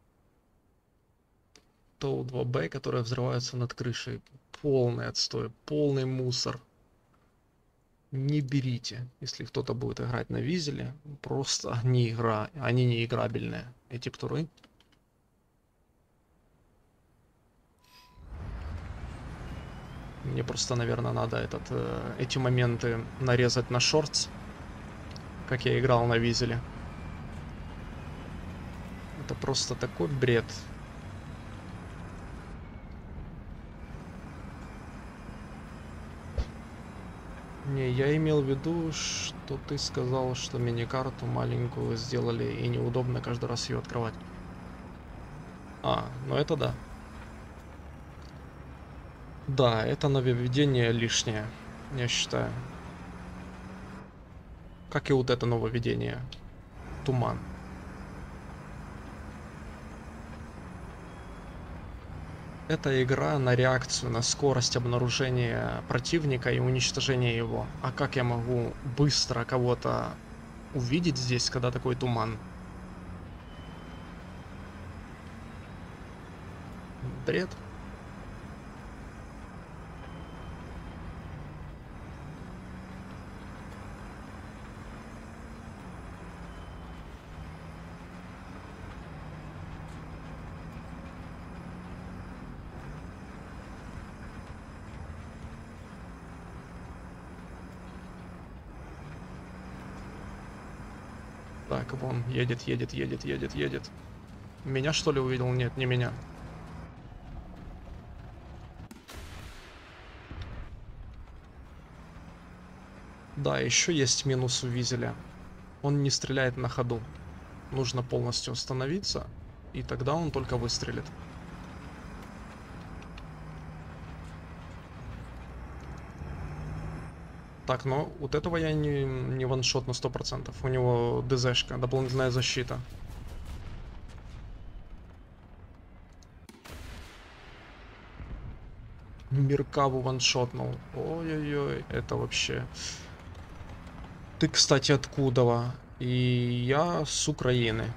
Тоу два бэ, которые взрываются над крышей. Полный отстой, полный мусор. Не берите, если кто-то будет играть на визеле. Просто не игра, они не играбельные. Эти птуры. Мне просто, наверное, надо этот, э, эти моменты нарезать на шортс, как я играл на визеле. Это просто такой бред. Не, я имел в виду, что ты сказал, что мини-карту маленькую сделали и неудобно каждый раз ее открывать. А, ну это да. Да, это нововведение лишнее, я считаю. Как и вот это нововведение. Туман. Это игра на реакцию, на скорость обнаружения противника и уничтожения его. А как я могу быстро кого-то увидеть здесь, когда такой туман? Бред. Так, вон, едет, едет, едет, едет, едет. Меня что ли увидел? Нет, не меня. Да, еще есть минус у визеля. Он не стреляет на ходу. Нужно полностью остановиться, и тогда он только выстрелит. Так, но вот этого я не, не ваншот на сто процентов. У него ДЗшка, дополнительная защита. Миркаву ваншотнул. Ой-ой-ой, это вообще... Ты, кстати, откуда? И я с Украины.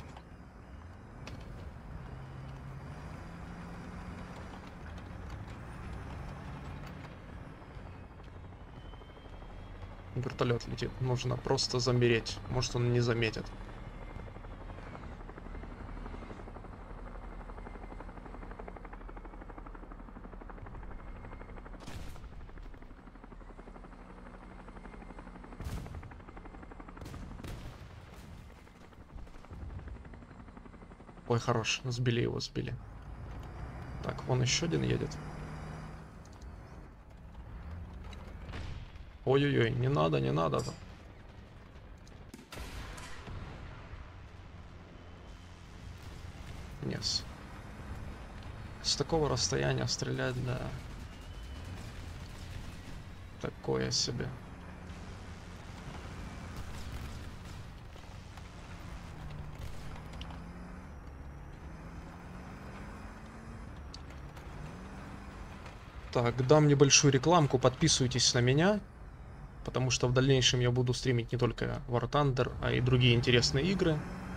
Вертолет летит. Нужно просто замереть. Может, он не заметит. Ой, хорош. Сбили его, сбили. Так, вон еще один едет. Ой-ой-ой, не надо, не надо. Нет. С такого расстояния стрелять, да. Такое себе. Так, дам небольшую рекламку, подписывайтесь на меня, потому что в дальнейшем я буду стримить не только War Thunder, а и другие интересные игры.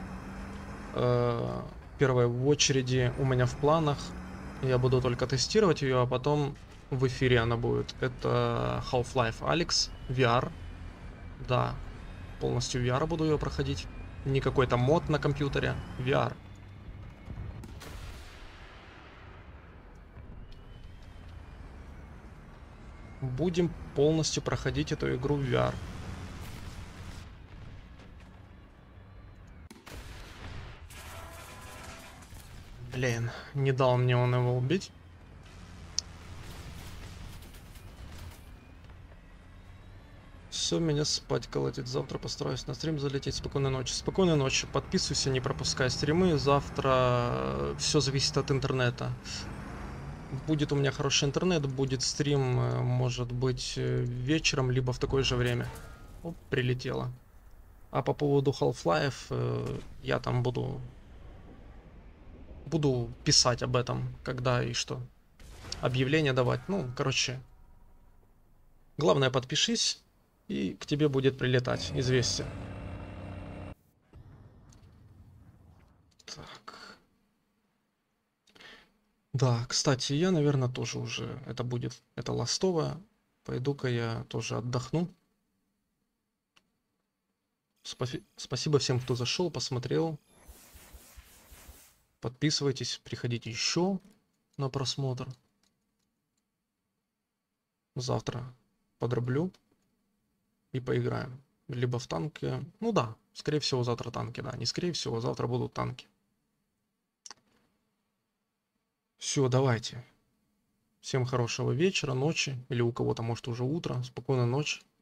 Первая в очереди у меня в планах, я буду только тестировать ее, а потом в эфире она будет. Это Half-Life Alyx, ви ар. Да, полностью ви ар буду ее проходить. Не какой-то мод на компьютере, ви ар. Будем полностью проходить эту игру в ви ар. Блин, не дал мне он его убить. Все, меня спать колотит. Завтра постараюсь на стрим залететь. Спокойной ночи. Спокойной ночи. Подписывайся, не пропускай стримы. Завтра все зависит от интернета. Будет у меня хороший интернет, будет стрим, может быть, вечером, либо в такое же время. Оп, прилетело. А по поводу Half-Life, я там буду... Буду писать об этом, когда и что. Объявление давать. Ну, короче, Главное, подпишись, и к тебе будет прилетать известие. Так. Да, кстати, я, наверное, тоже уже... Это будет... Это ластовая. Пойду-ка я тоже отдохну. Спаси- Спасибо всем, кто зашел, посмотрел. Подписывайтесь, приходите еще на просмотр. Завтра подроблю и поиграем. Либо в танки. Ну да, скорее всего завтра танки, да. Не скорее всего, завтра будут танки. Все, давайте. Всем хорошего вечера, ночи. Или у кого-то, может, уже утро. Спокойной ночи.